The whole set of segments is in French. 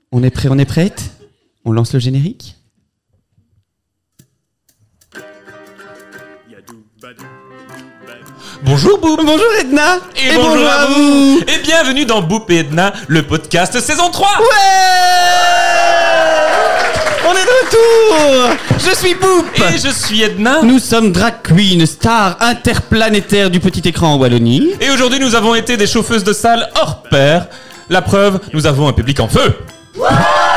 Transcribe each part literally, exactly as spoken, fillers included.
On est prêt, on est prête? On lance le générique? Bonjour Boop. Bonjour Edna. Et, et bonjour, bonjour à vous. Et bienvenue dans Boop et Edna, le podcast saison trois. Ouais. On est de retour. Je suis Boop. Et je suis Edna. Nous sommes drag queen, stars interplanétaires du petit écran en Wallonie. Et aujourd'hui nous avons été des chauffeuses de salle hors pair. La preuve, nous avons un public en feu. Ouais.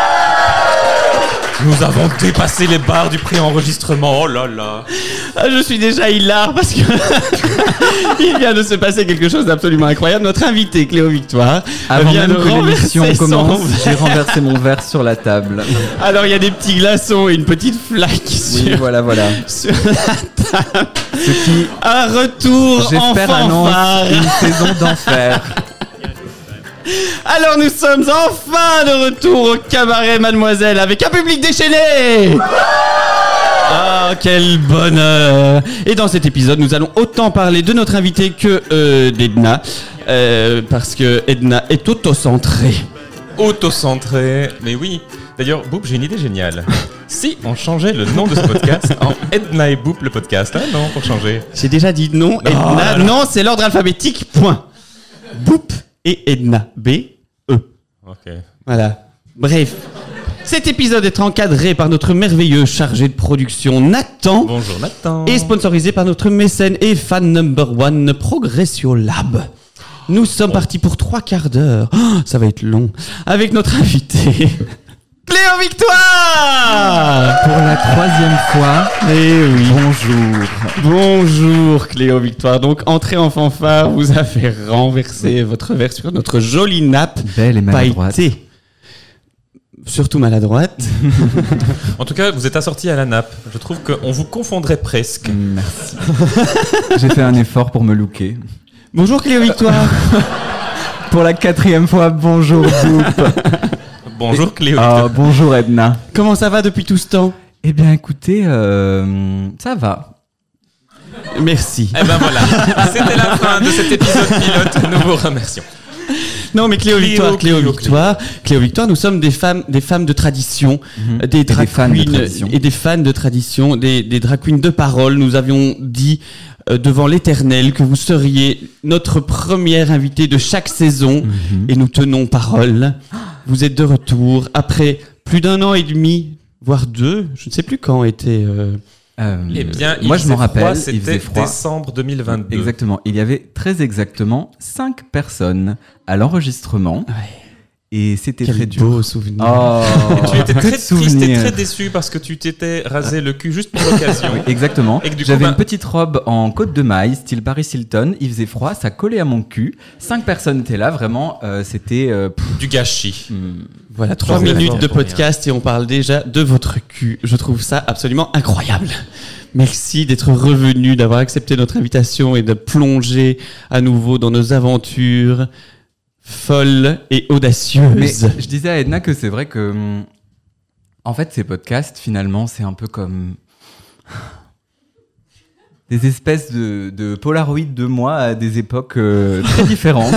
Nous avons dépassé les barres du pré-enregistrement. Oh là là. Ah, je suis déjà hilar parce que il vient de se passer quelque chose d'absolument incroyable. Notre invité Cléo Victoire Avant vient même de que l'émission commence, j'ai verre. renversé mon verre sur la table. Alors il y a des petits glaçons et une petite flaque Oui, sur, voilà, voilà. sur la table. Ce qui, un retour en j'espère, fanfare. annonce une saison d'enfer. Alors nous sommes enfin de retour au cabaret Mademoiselle avec un public déchaîné. Ah, quel bonheur! Et dans cet épisode, nous allons autant parler de notre invité que euh, d'Edna, euh, parce que Edna est autocentrée. Autocentrée, mais oui. D'ailleurs, Boop, j'ai une idée géniale. Si on changeait le nom de ce podcast en Edna et Boop le podcast, hein, non, pour changer. J'ai déjà dit non, Edna. Oh là là. Non, c'est l'ordre alphabétique. Point. Boop et Edna. B E. Ok. Voilà. Bref. Cet épisode est encadré par notre merveilleux chargé de production Nathan. Bonjour Nathan. Et sponsorisé par notre mécène et fan number one Progressio Lab. Nous sommes oh. partis pour trois quarts d'heure. Oh, ça va être long. Avec notre invité Cléo Victoire. Pour la troisième fois. Eh oui. Bonjour. Bonjour Cléo Victoire. Donc entrée en fanfare, vous avez renversé votre verre sur notre jolie nappe. Belle et maladroite. Pailletée. Surtout maladroite. En tout cas, vous êtes assorti à la nappe. Je trouve qu'on vous confondrait presque. Merci. J'ai fait un effort pour me looker. Bonjour Cléo Victoire. Pour la quatrième fois, bonjour Boop. Bonjour Cléo. Ah, bonjour Edna. Comment ça va depuis tout ce temps? Eh bien écoutez, euh, ça va. Merci. Eh ben voilà, c'était la fin de cet épisode pilote. Nous vous remercions. Non mais Cléo, Cléo Victoire, Cléo, Cléo Victoire, Cléo Victoire, nous sommes des femmes, des femmes de tradition, mmh. des drag queens et des fans de tradition, des, des drag queens de parole. Nous avions dit euh, devant l'Éternel que vous seriez notre première invitée de chaque saison, mmh. et nous tenons parole. Vous êtes de retour après plus d'un an et demi, voire deux. Je ne sais plus quand était. Euh, Euh, eh bien, moi je m'en rappelle, froid, c'était il faisait froid. décembre deux mille vingt-deux. Exactement, il y avait très exactement cinq personnes à l'enregistrement. Ouais. Et c'était Quel très dur. beau souvenir. Oh, et tu étais très triste et très déçu parce que tu t'étais rasé le cul juste pour l'occasion. Oui, exactement. Et que, du J'avais coup, une petite robe en côte de maille, style Paris Hilton. Il faisait froid, ça collait à mon cul. Cinq personnes étaient là, vraiment, euh, c'était... Euh, du gâchis. Hmm. Voilà, trois minutes de podcast et on parle déjà de votre cul. Je trouve ça absolument incroyable. Merci d'être revenu, d'avoir accepté notre invitation et de plonger à nouveau dans nos aventures folles et audacieuses. Mais je disais à Edna que c'est vrai que, en fait, ces podcasts, finalement, c'est un peu comme des espèces de, de Polaroid de moi à des époques euh, très différentes.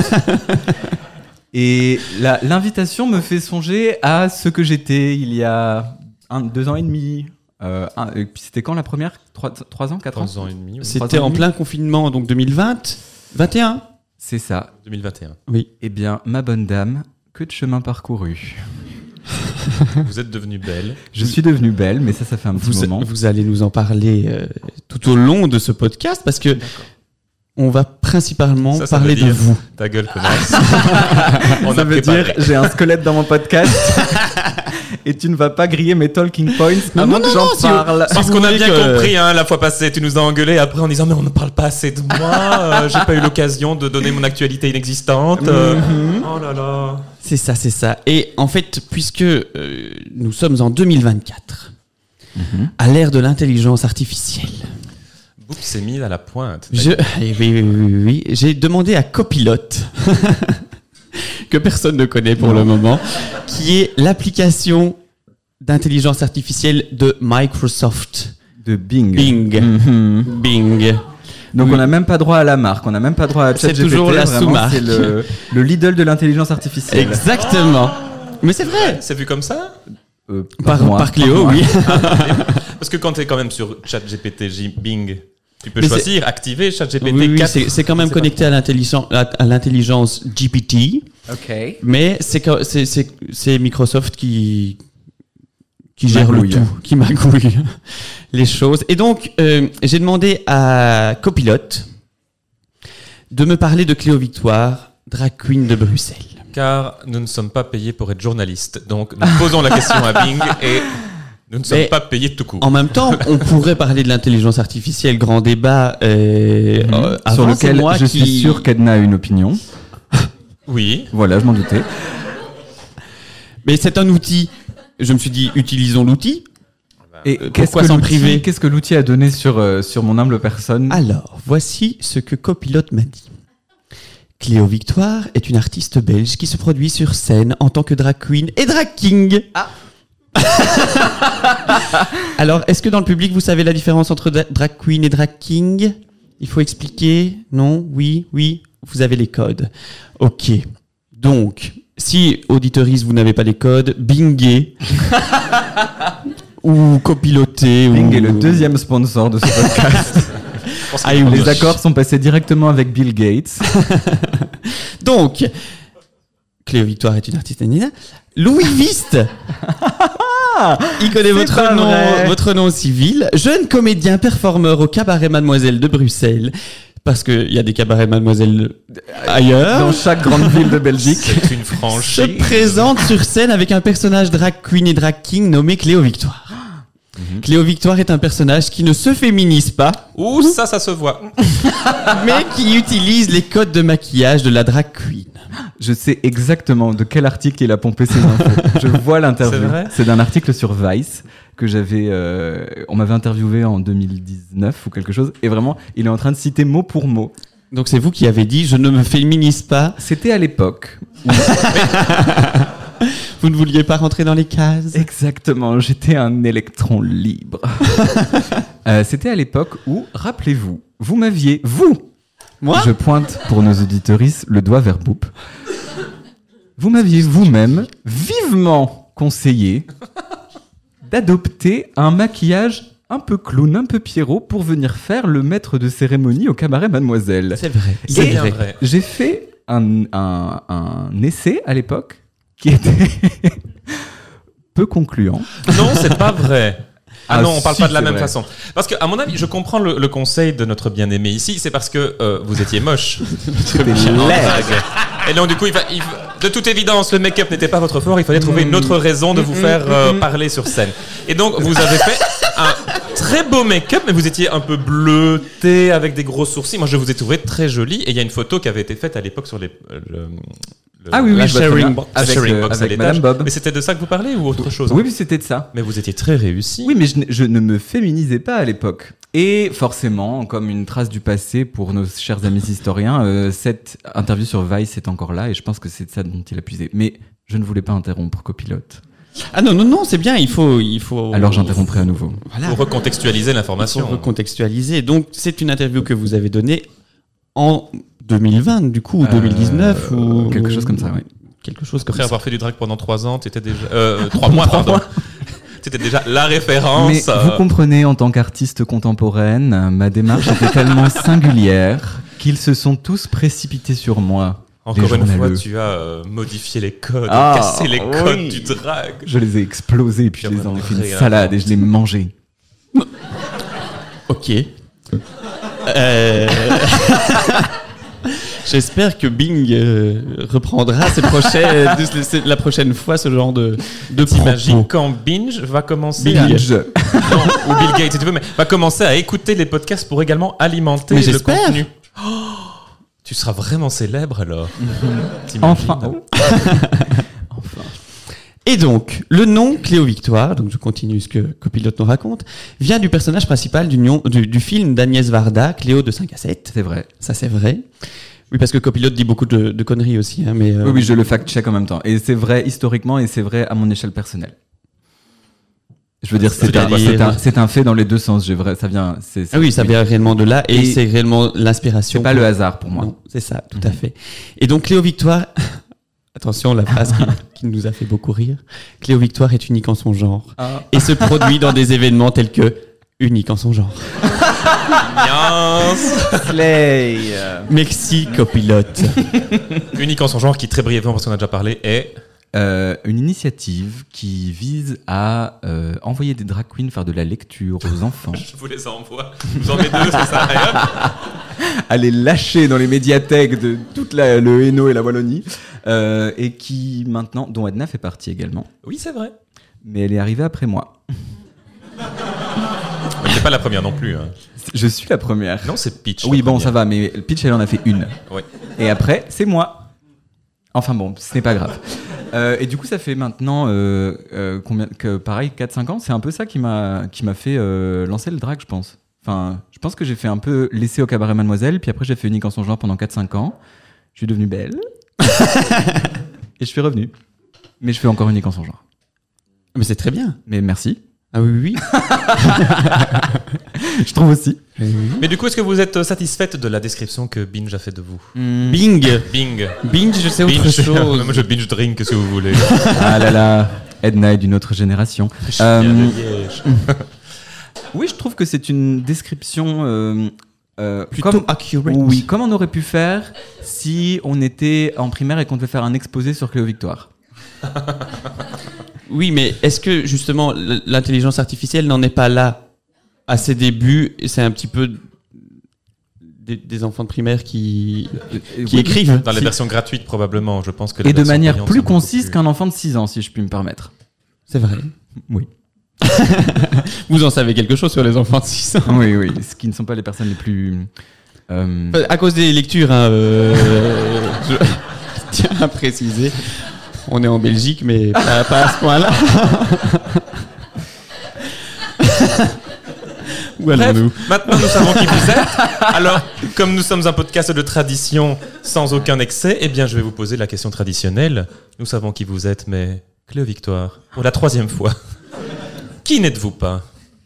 Et la, l'invitation me fait songer à ce que j'étais il y a un, deux ans et demi. Euh, un, et puis c'était quand la première? Trois, trois ans, quatre ans? Trois ans et demi. Oui. C'était en plein confinement, donc deux mille vingt, vingt et un. C'est ça. deux mille vingt et un. Oui. Eh bien, ma bonne dame, que de chemin parcouru. Vous êtes devenue belle. Je suis devenue belle, mais ça, ça fait un petit vous, moment. Vous allez nous en parler euh, tout au long de ce podcast, parce que D'accord. on va principalement ça, ça parler de vous. Ta gueule, connasse. On ça a veut préparé. dire, j'ai un squelette dans mon podcast. Et tu ne vas pas griller mes talking points non, avant non, que j'en non, parle. Si Parce qu'on a bien que... compris, hein, la fois passée, tu nous as engueulé après en disant mais on ne parle pas assez de moi, euh, j'ai pas eu l'occasion de donner mon actualité inexistante. Euh... Mm-hmm. Oh là là. C'est ça, c'est ça. Et en fait, puisque euh, nous sommes en deux mille vingt-quatre, mm-hmm. à l'ère de l'intelligence artificielle. Boop s'est mis à la pointe. Je... Oui, oui, oui, oui. J'ai demandé à Copilote, que personne ne connaît pour non. le moment, qui est l'application d'intelligence artificielle de Microsoft. De Bing. Bing. Mm-hmm. Bing. Donc oui. on n'a même pas droit à la marque, on n'a même pas droit à ChatGPT. C'est toujours la sous-marque. C'est le, le Lidl de l'intelligence artificielle. Exactement. Mais c'est vrai. C'est vu comme ça euh, par, par, par Cléo, par oui. Parce que quand tu es quand même sur ChatGPT, Bing, tu peux mais choisir, c'est... activer ChatGPT oui, oui, quatre. C'est, c'est quand même c'est connecté à l'intelligence, à l'intelligence G P T. Ok. Mais c'est, c'est, c'est, c'est Microsoft qui, qui gère magouille. le tout, qui magouille les choses. Et donc, euh, j'ai demandé à Copilote de me parler de Cléo Victoire, drag queen de Bruxelles. Car nous ne sommes pas payés pour être journalistes. Donc, nous posons la question à Bing et nous ne sommes Mais pas payés tout court. En même temps, on pourrait parler de l'intelligence artificielle, grand débat, euh, mmh. euh, sur lequel moi je qui... suis sûr qu'Edna a une opinion. Oui. Voilà, je m'en doutais. Mais c'est un outil. Je me suis dit, utilisons l'outil. Et euh, qu'est-ce que, s'en priver qu'est-ce que l'outil a donné sur, euh, sur mon humble personne ? Alors, voici ce que Copilote m'a dit. Cléo Victoire est une artiste belge qui se produit sur scène en tant que drag queen et drag king. Ah. Alors, est-ce que dans le public, vous savez la différence entre drag queen et drag king ? Il faut expliquer ? Non ? Oui ? Oui ? Vous avez les codes. Ok. Donc, si, auditeuristes, vous n'avez pas les codes, bingez ou copilotez. Bing ou... est le deuxième sponsor de ce podcast. Ah, les accords sont passés directement avec Bill Gates. Donc, Cléo Victoire est une artiste féminine. Louis Viste. Il connaît votre nom, votre nom civil. Jeune comédien performeur au cabaret Mademoiselle de Bruxelles. Parce qu'il y a des cabarets Mademoiselle ailleurs. Dans chaque grande ville de Belgique. C'est une franchise. Se présente sur scène avec un personnage drag queen et drag king nommé Cléo Victoire. Mm-hmm. Cléo Victoire est un personnage qui ne se féminise pas. Ouh, ça, ça se voit. Mais qui utilise les codes de maquillage de la drag queen. Je sais exactement de quel article il a pompé ses infos. Je vois l'interview. C'est vrai ? C'est d'un article sur Vice que j'avais... Euh, on m'avait interviewé en deux mille dix-neuf ou quelque chose. Et vraiment, il est en train de citer mot pour mot. Donc c'est vous qui avez dit « Je ne me féminise pas ». C'était à l'époque. Où... Vous ne vouliez pas rentrer dans les cases ? Exactement, j'étais un électron libre. euh, c'était à l'époque où, rappelez-vous, vous m'aviez, vous, moi je pointe pour nos auditeuristes le doigt vers Boop, vous m'aviez vous-même vivement conseillé d'adopter un maquillage un peu clown, un peu Pierrot pour venir faire le maître de cérémonie au cabaret Mademoiselle. C'est vrai, c'est bien vrai. J'ai fait un, un, un essai à l'époque qui était peu concluant. Non, c'est pas vrai. Ah, ah non, on parle si, pas de la même vrai. façon. Parce que, à mon avis, je comprends le, le conseil de notre bien-aimé ici, c'est parce que euh, vous étiez moche. C'était laid. Et donc, du coup, il va, il, de toute évidence, le make-up n'était pas votre fort. Il fallait trouver une autre raison de vous faire euh, parler sur scène. Et donc, vous avez fait un très beau make-up, mais vous étiez un peu bleuté avec des gros sourcils. Moi, je vous ai trouvé très jolie. Et il y a une photo qui avait été faite à l'époque sur les. Le, Le, ah oui, oui, la je sharing box, avec, sharing box avec Madame Bob. Mais c'était de ça que vous parlez ou autre chose ? Oui, oui, c'était de ça. Mais vous étiez très réussi. Oui, mais je, je ne me féminisais pas à l'époque. Et forcément, comme une trace du passé pour nos chers amis historiens, euh, cette interview sur Vice est encore là et je pense que c'est de ça dont il a puisé. Mais je ne voulais pas interrompre Copilote. Ah non, non, non, c'est bien, il faut... Il faut... Alors j'interromprai à nouveau. Voilà. Pour recontextualiser l'information. Pour recontextualiser. Donc, c'est une interview que vous avez donnée en deux mille vingt, du coup, ou euh, deux mille dix-neuf ou... Quelque chose comme ça, oui. Quelque chose comme Après ça. avoir fait du drag pendant trois ans, t'étais déjà euh, trois mois, pardon. T'étais déjà la référence. Mais euh... vous comprenez, en tant qu'artiste contemporaine, ma démarche était tellement singulière qu'ils se sont tous précipités sur moi. Encore une fois, tu as euh, modifié les codes, ah, cassé les oui. codes du drag. Je les ai explosés, puis je les ai fait une salade et je les ai mangés. Ok. Euh... J'espère que Bing euh, reprendra ses prochaines, la prochaine fois ce genre de, de T'imagines quand Binge va commencer Binge. à... Non, ou Bill Gates si tu veux, mais va commencer à écouter les podcasts pour également alimenter mais le j'espère. contenu. Oh, tu seras vraiment célèbre alors. Mm-hmm. Enfin. Enfin. Et donc, le nom Cléo Victoire, donc je continue ce que Copilote nous raconte, vient du personnage principal du, du, du film d'Agnès Varda, Cléo de cinq à sept. C'est vrai. Ça, c'est vrai. Oui, parce que Copilote dit beaucoup de, de conneries aussi. Hein, mais euh... Oui, oui, je le fact-check en même temps. Et c'est vrai historiquement et c'est vrai à mon échelle personnelle. Je veux dire, c'est un, c'est un, c'est un fait dans les deux sens. J'ai vrai, ça vient. C'est, c'est ah oui, ça vient réellement de là et, et c'est réellement l'inspiration. C'est pas pour... le hasard pour moi. Non, c'est ça, tout mm-hmm. à fait. Et donc Cléo Victoire Attention, la phrase qui, qui nous a fait beaucoup rire. Cléo Victoire est unique en son genre ah. et se produit dans des événements tels que unique en son genre. Slay. Merci, copilote. Unique en son genre, qui très brièvement, parce qu'on a déjà parlé, est euh, une initiative qui vise à euh, envoyer des drag queens faire de la lecture aux enfants. Je vous les envoie. Vous en mettez deux, c'est ça. Et hop. À les lâcher dans les médiathèques de toute la, le Hainaut et la Wallonie, euh, et qui maintenant, dont Edna fait partie également. Oui, c'est vrai. Mais elle est arrivée après moi. Mais c'est pas la première non plus. Hein. Je suis la première. Non, c'est Peach. Oui, bon, ça va, mais Peach, elle en a fait une. Oui. Et après, c'est moi. Enfin bon, ce n'est pas grave. Euh, et du coup, ça fait maintenant, euh, euh, combien, que, pareil, quatre cinq ans. C'est un peu ça qui m'a, qui m'a fait euh, lancer le drag, je pense. Enfin, je pense que j'ai fait un peu l'essai au cabaret Mademoiselle, puis après j'ai fait unique en son genre pendant quatre cinq ans. Je suis devenue belle. Et je suis revenue. Mais je fais encore unique en son genre. Mais c'est très bien. Mais merci. Ah oui, oui, oui. Je trouve aussi. Oui, oui. Mais du coup, est-ce que vous êtes satisfaite de la description que Binge a fait de vous? mmh. Bing Bing Binge, je sais Binge, autre chose. Moi, je binge drink, ce que vous voulez. Ah là là, Edna est d'une autre génération. Euh... Oui, je trouve que c'est une description... Euh, euh, plutôt comme, accurate. Oui, comme on aurait pu faire si on était en primaire et qu'on devait faire un exposé sur Cléo Victoire. Oui, mais est-ce que justement l'intelligence artificielle n'en est pas là à ses débuts et c'est un petit peu des, des enfants de primaire qui, qui oui, écrivent dans les si. versions gratuites probablement, je pense que et de manière plus concise plus... qu'un enfant de six ans, si je puis me permettre. C'est vrai. Oui. Vous en savez quelque chose sur les enfants de six ans? Oui, oui, ce qui ne sont pas les personnes les plus... Euh... À cause des lectures, hein, euh, je tiens à préciser. On est en Belgique, mais pas, pas à ce point-là. Où allons-nous ? Maintenant nous savons qui vous êtes. Alors, comme nous sommes un podcast de tradition sans aucun excès, eh bien je vais vous poser la question traditionnelle. Nous savons qui vous êtes, mais Cléo Victoire, pour la troisième fois, qui n'êtes-vous pas ?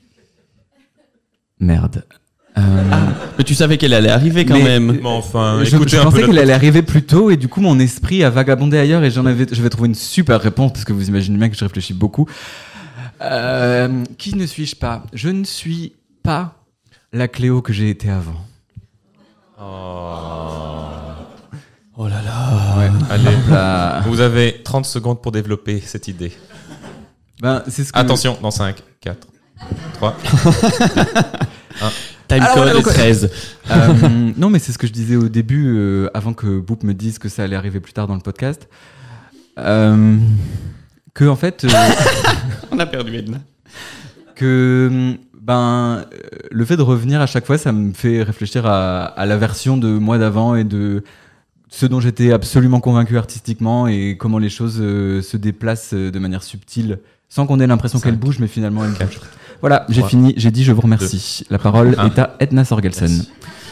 Merde. Euh... Ah, mais tu savais qu'elle allait arriver quand mais, même. Mais enfin, je, écoutez je un pensais peu qu'elle notre... allait arriver plus tôt et du coup mon esprit a vagabondé ailleurs et j'en avais, je vais trouver une super réponse parce que vous imaginez bien que je réfléchis beaucoup. Euh, qui ne suis-je pas ? Je ne suis pas la Cléo que j'ai été avant. Oh, oh là là. Ouais, allez, là. Vous avez trente secondes pour développer cette idée. Ben, c'est ce que... Attention, dans cinq, quatre, trois, un. Time Alors, code voilà, donc, treize. Euh, non, mais c'est ce que je disais au début, euh, avant que Boop me dise que ça allait arriver plus tard dans le podcast. Euh, que, en fait. Euh, On a perdu Edna. Que, ben, le fait de revenir à chaque fois, ça me fait réfléchir à, à la version de moi d'avant et de ce dont j'étais absolument convaincu artistiquement et comment les choses euh, se déplacent de manière subtile, sans qu'on ait l'impression qu'elles bougent, mais finalement elles bougent. Voilà, j'ai fini, j'ai dit je vous remercie. Deux. La parole un. est à Edna Sorgelsen.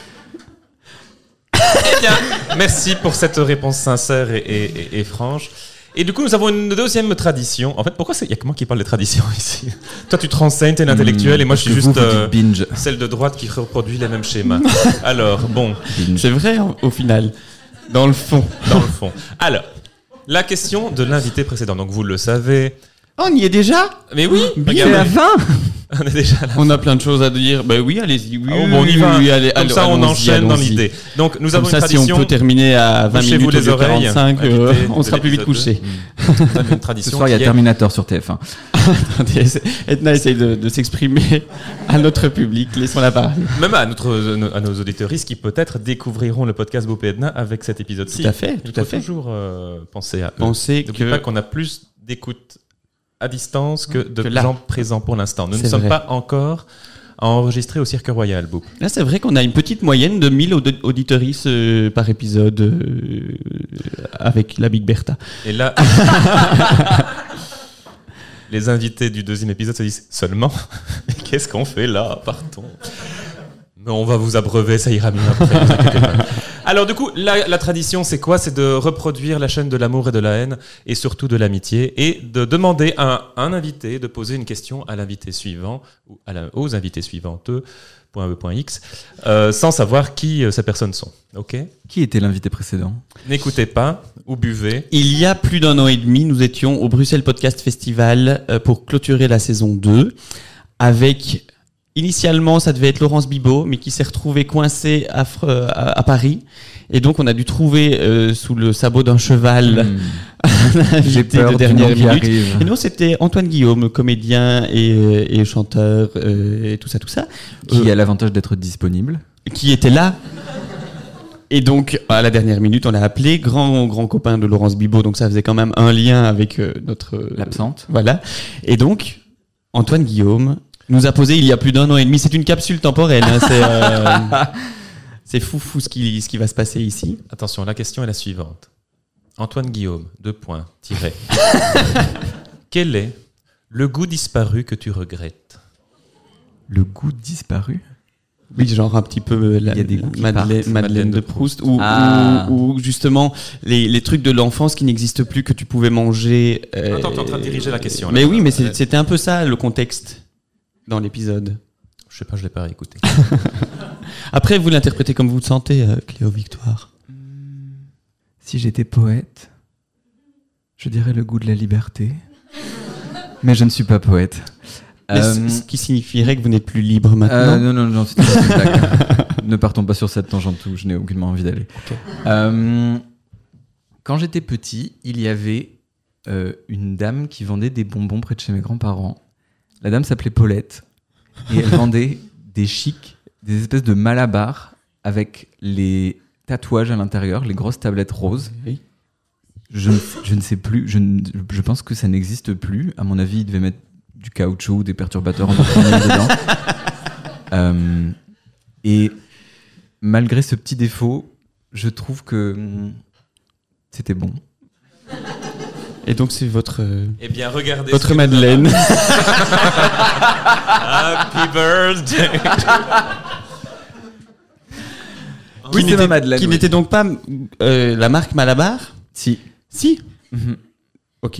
Eh bien, merci pour cette réponse sincère et, et, et, et franche. Et du coup, nous avons une deuxième tradition. En fait, pourquoi il y a que moi qui parle des traditions ici ? Toi, tu te renseignes, t'es l'intellectuel, mmh, et moi, je suis juste euh, celle de droite qui reproduit les mêmes schémas. Alors, bon. Binge. C'est vrai, au final. Dans le fond. Dans le fond. Alors, la question de l'invité précédent. Donc, vous le savez... On y est déjà ? Mais oui, c'est la fin. On est déjà là. On a plein de choses à dire. Ben oui, allez-y. Oui, oh, bon, on y va. Oui, allez, Comme allez, ça, on enchaîne allons-y. dans l'idée. Donc, nous Comme avons ça, une tradition. Si on peut terminer à vingt minutes les au quarante-cinq, euh, on sera plus vite couché. Nous avons une tradition. Ce soir, il y a Terminator sur T F un. Edna essaye de, de s'exprimer à notre public. Laissons la parole. Même à, notre, à nos auditeuristes qui peut-être découvriront le podcast Boop et Edna avec cet épisode-ci. Tout à fait. Tout Il à faut fait. toujours euh, penser à eux. Penser N'oubliez que... pas qu'on a plus d'écoute à distance que de que gens présents pour l'instant. Nous c'est ne sommes vrai. pas encore enregistrés au Cirque Royal, Boop. Là, c'est vrai qu'on a une petite moyenne de mille aud- auditeuristes euh, par épisode euh, avec la Big Bertha. Et là, les invités du deuxième épisode se disent seulement, qu'est-ce qu'on fait là, partons. Mais on va vous abreuver, ça ira mieux après. Vous inquiétez pas. Alors du coup, la, la tradition, c'est quoi ? C'est de reproduire la chaîne de l'amour et de la haine, et surtout de l'amitié, et de demander à un, un invité de poser une question à l'invité suivant, ou à la, aux invités suivantes, .e.x, euh, sans savoir qui euh, ces personnes sont. Ok ? Qui était l'invité précédent ? N'écoutez pas ou buvez. Il y a plus d'un an et demi, nous étions au Bruxelles Podcast Festival euh, pour clôturer la saison deux avec... Initialement, ça devait être Laurence Bibot, mais qui s'est retrouvée coincée à, à, à Paris. Et donc, on a dû trouver euh, sous le sabot d'un cheval mmh. un invité de dernière minute. Arrive. Et non, c'était Antoine Guillaume, comédien et, et chanteur euh, et tout ça, tout ça. Qui euh, a l'avantage d'être disponible. Qui était là. Et donc, à la dernière minute, on l'a appelé, grand, grand copain de Laurence Bibot. Donc, ça faisait quand même un lien avec euh, notre... Euh, L'absente. Voilà. Et donc, Antoine Guillaume... nous a posé il y a plus d'un an et demi. C'est une capsule temporelle. Hein. C'est, euh, c'est fou, fou ce qui, ce qui va se passer ici. Attention, la question est la suivante. Antoine Guillaume, deux points, tiré. Quel est le goût disparu que tu regrettes ? Le goût disparu ? Oui, genre un petit peu la, il y a des goûts qui Madeleine, partent. Madeleine de Proust, ou, ah. ou, ou justement les, les trucs de l'enfance qui n'existent plus, que tu pouvais manger. Euh, Attends, t'es en train de diriger la question. Là. Mais oui, mais c'est, c'était un peu ça le contexte. Dans l'épisode. Je sais pas, je l'ai pas réécouté. Après, vous l'interprétez comme vous le sentez, euh, Cléo Victoire. Si j'étais poète, je dirais le goût de la liberté. Mais je ne suis pas poète. Euh, ce qui signifierait que vous n'êtes plus libre maintenant. Euh, non, non, non, c'est une blague. Ne partons pas sur cette tangente où je n'ai aucunement envie d'aller. Okay. Euh, quand j'étais petit, il y avait euh, une dame qui vendait des bonbons près de chez mes grands-parents. La dame s'appelait Paulette et elle vendait des chics, des espèces de malabars avec les tatouages à l'intérieur, les grosses tablettes roses. Oui. Je, je ne sais plus, je, ne, je pense que ça n'existe plus. À mon avis, ils devaient mettre du caoutchouc, des perturbateurs endocriniens dedans. Euh, et malgré ce petit défaut, je trouve que hum, c'était bon. Et donc c'est votre eh bien, regardez votre Madeleine. Happy birthday. Oui, c'est ma Madeleine. Qui oui. n'était donc pas euh, la marque Malabar ? Si. Si. Mm-hmm. Ok.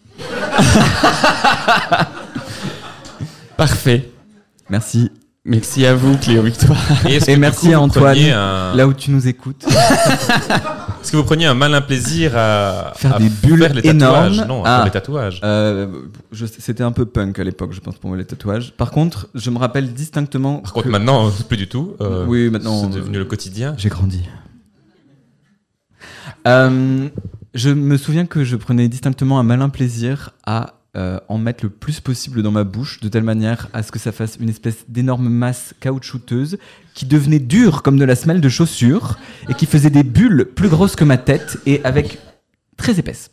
Parfait. Merci. Merci à vous, Cléo Victoire. Et, Et merci coup, à Antoine, un... là où tu nous écoutes. Est-ce que vous preniez un malin plaisir à faire à des bulles faire les énormes tatouages ? Non, à ah. faire les tatouages. Euh, je, c'était un peu punk à l'époque, je pense, pour moi, les tatouages. Par contre, je me rappelle distinctement. Par contre, que... maintenant, plus du tout. Euh, oui, maintenant. C'est devenu euh, le quotidien. J'ai grandi. Euh, je me souviens que je prenais distinctement un malin plaisir à euh, en mettre le plus possible dans ma bouche, de telle manière à ce que ça fasse une espèce d'énorme masse caoutchouteuse qui devenait dure comme de la semelle de chaussure et qui faisait des bulles plus grosses que ma tête et avec très épaisses.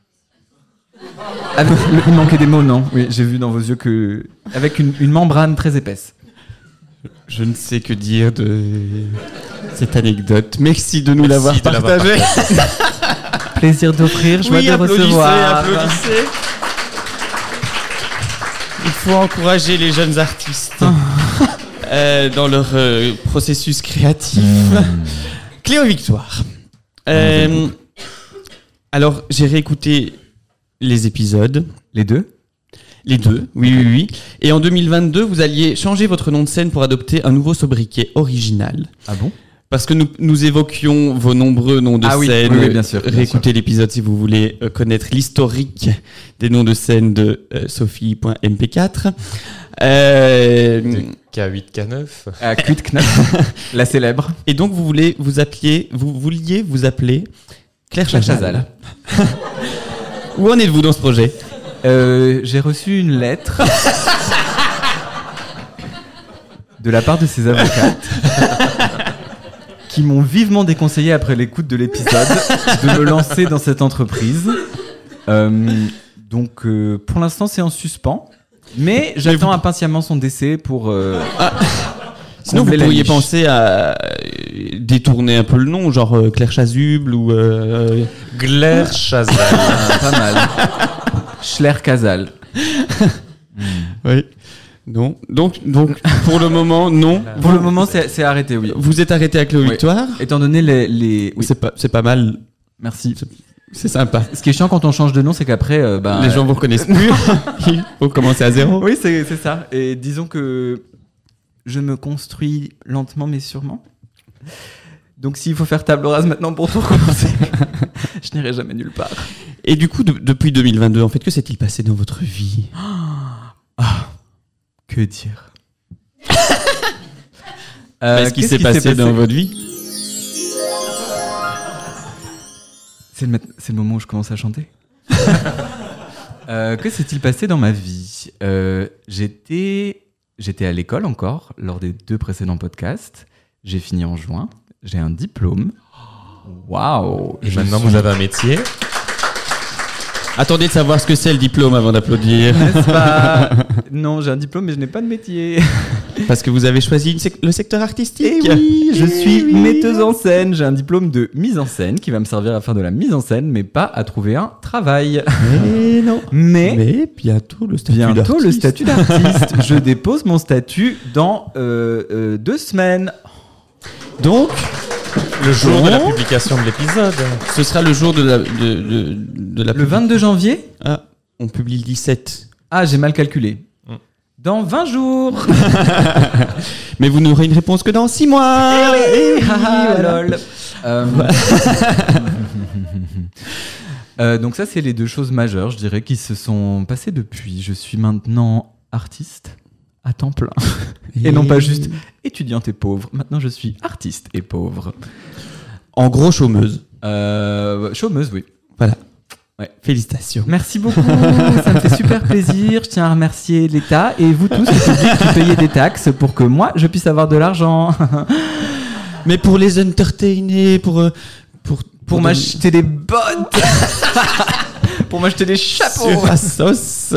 Avec, il manquait des mots, non ? Oui, j'ai vu dans vos yeux que avec une, une membrane très épaisse. Je ne sais que dire de cette anecdote. Merci de nous Merci l'avoir de partagée. l'avoir Plaisir d'offrir, joie oui, de applaudissez, recevoir. applaudissez. Il faut encourager les jeunes artistes euh, dans leur euh, processus créatif. Mmh. Cléo Victoire. Euh, alors, j'ai réécouté les épisodes. Les deux ? Les deux, oui, oui, oui. Et en deux mille vingt-deux, vous alliez changer votre nom de scène pour adopter un nouveau sobriquet original. Ah bon ? Parce que nous, nous évoquions vos nombreux noms de ah oui, scène. Oui, oui, bien sûr. Bien Réécoutez sûr. l'épisode si vous voulez euh, connaître l'historique des noms de scène de euh, Sophie point M P quatre. Euh, K huit, K neuf. Ah, Kuit Knap, la célèbre. Et donc vous voulez vous appeliez, vous vouliez vous appeler Claire Chazal. Où en êtes-vous dans ce projet ? euh, J'ai reçu une lettre de la part de ses avocates qui m'ont vivement déconseillé après l'écoute de l'épisode de me lancer dans cette entreprise. Euh, donc euh, pour l'instant c'est en suspens, mais j'attends vous... impatiemment son décès pour... Euh, ah. Sinon vous pourriez penser à détourner un peu le nom, genre euh, Claire Chasuble ou... Euh... Claire Chazal. Ah, pas mal. Schler Casal. mm. Oui. Non. Donc, donc, pour le moment, non. Pour le moment, c'est, c'est arrêté, oui. Vous êtes arrêté avec le oui. Victoire. Étant donné les... les... Oui. C'est, pas, c'est pas mal. Merci. C'est, c'est sympa. Ce qui est chiant quand on change de nom, c'est qu'après... Euh, bah, les gens vous reconnaissent plus. Il faut commencer à zéro. Oui, c'est, c'est ça. Et disons que je me construis lentement mais sûrement. Donc s'il faut faire table rase maintenant pour tout recommencer, je n'irai jamais nulle part. Et du coup, de, depuis deux mille vingt-deux, en fait, que s'est-il passé dans votre vie ? Ah, que dire euh, Qu'est-ce qui s'est passé, passé dans votre vie ? c'est le, c'est le moment où je commence à chanter. euh, que s'est-il passé dans ma vie ? euh, J'étais, j'étais à l'école encore, lors des deux précédents podcasts. J'ai fini en juin. J'ai un diplôme. Waouh! Et maintenant, suis... vous avez un métier. Attendez de savoir ce que c'est le diplôme avant d'applaudir. N'est-ce pas? Non, j'ai un diplôme, mais je n'ai pas de métier. Parce que vous avez choisi sec- le secteur artistique. Eh oui, je suis oui. metteuse en scène. J'ai un diplôme de mise en scène qui va me servir à faire de la mise en scène, mais pas à trouver un travail. Mais non. Mais, mais bientôt le statut bientôt d'artiste. le statut d'artiste. Je dépose mon statut dans euh, euh, deux semaines. Donc, le jour bon. de la publication de l'épisode. Ce sera le jour de la... De, de, de la le vingt-deux janvier. Ah, on publie le dix-sept. Ah, j'ai mal calculé. Mm. Dans vingt jours. Mais vous n'aurez une réponse que dans six mois. Eh oui, eh oui, ah, voilà. Lol. Euh... euh, donc ça, c'est les deux choses majeures, je dirais, qui se sont passées depuis. Je suis maintenant artiste à temps plein. Et, et non pas juste étudiante et pauvre. Maintenant, je suis artiste et pauvre. En gros, chômeuse. Euh, chômeuse, oui. Voilà. Ouais. Félicitations. Merci beaucoup. Ça me fait super plaisir. Je tiens à remercier l'État et vous tous, le public, qui payez des taxes pour que moi, je puisse avoir de l'argent. Mais pour les entertainer, pour... Pour, pour, pour m'acheter des bottes. Pour m'acheter des chapeaux. Sur la sauce.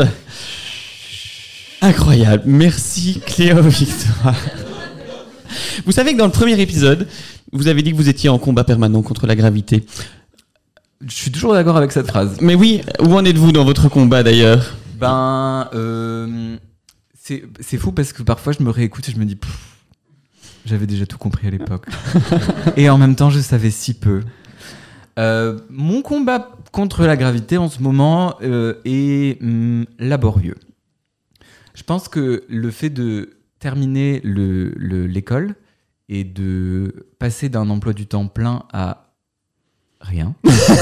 Incroyable. Merci Cléo Victoire. Vous savez que dans le premier épisode, vous avez dit que vous étiez en combat permanent contre la gravité. Je suis toujours d'accord avec cette phrase. Mais oui, où en êtes-vous dans votre combat d'ailleurs ? Ben, euh, c'est, c'est fou parce que parfois je me réécoute et je me dis, pff, j'avais déjà tout compris à l'époque. Et en même temps, je savais si peu. Euh, mon combat contre la gravité en ce moment euh, est hum, laborieux. Je pense que le fait de terminer le, le, l'école et de passer d'un emploi du temps plein à rien,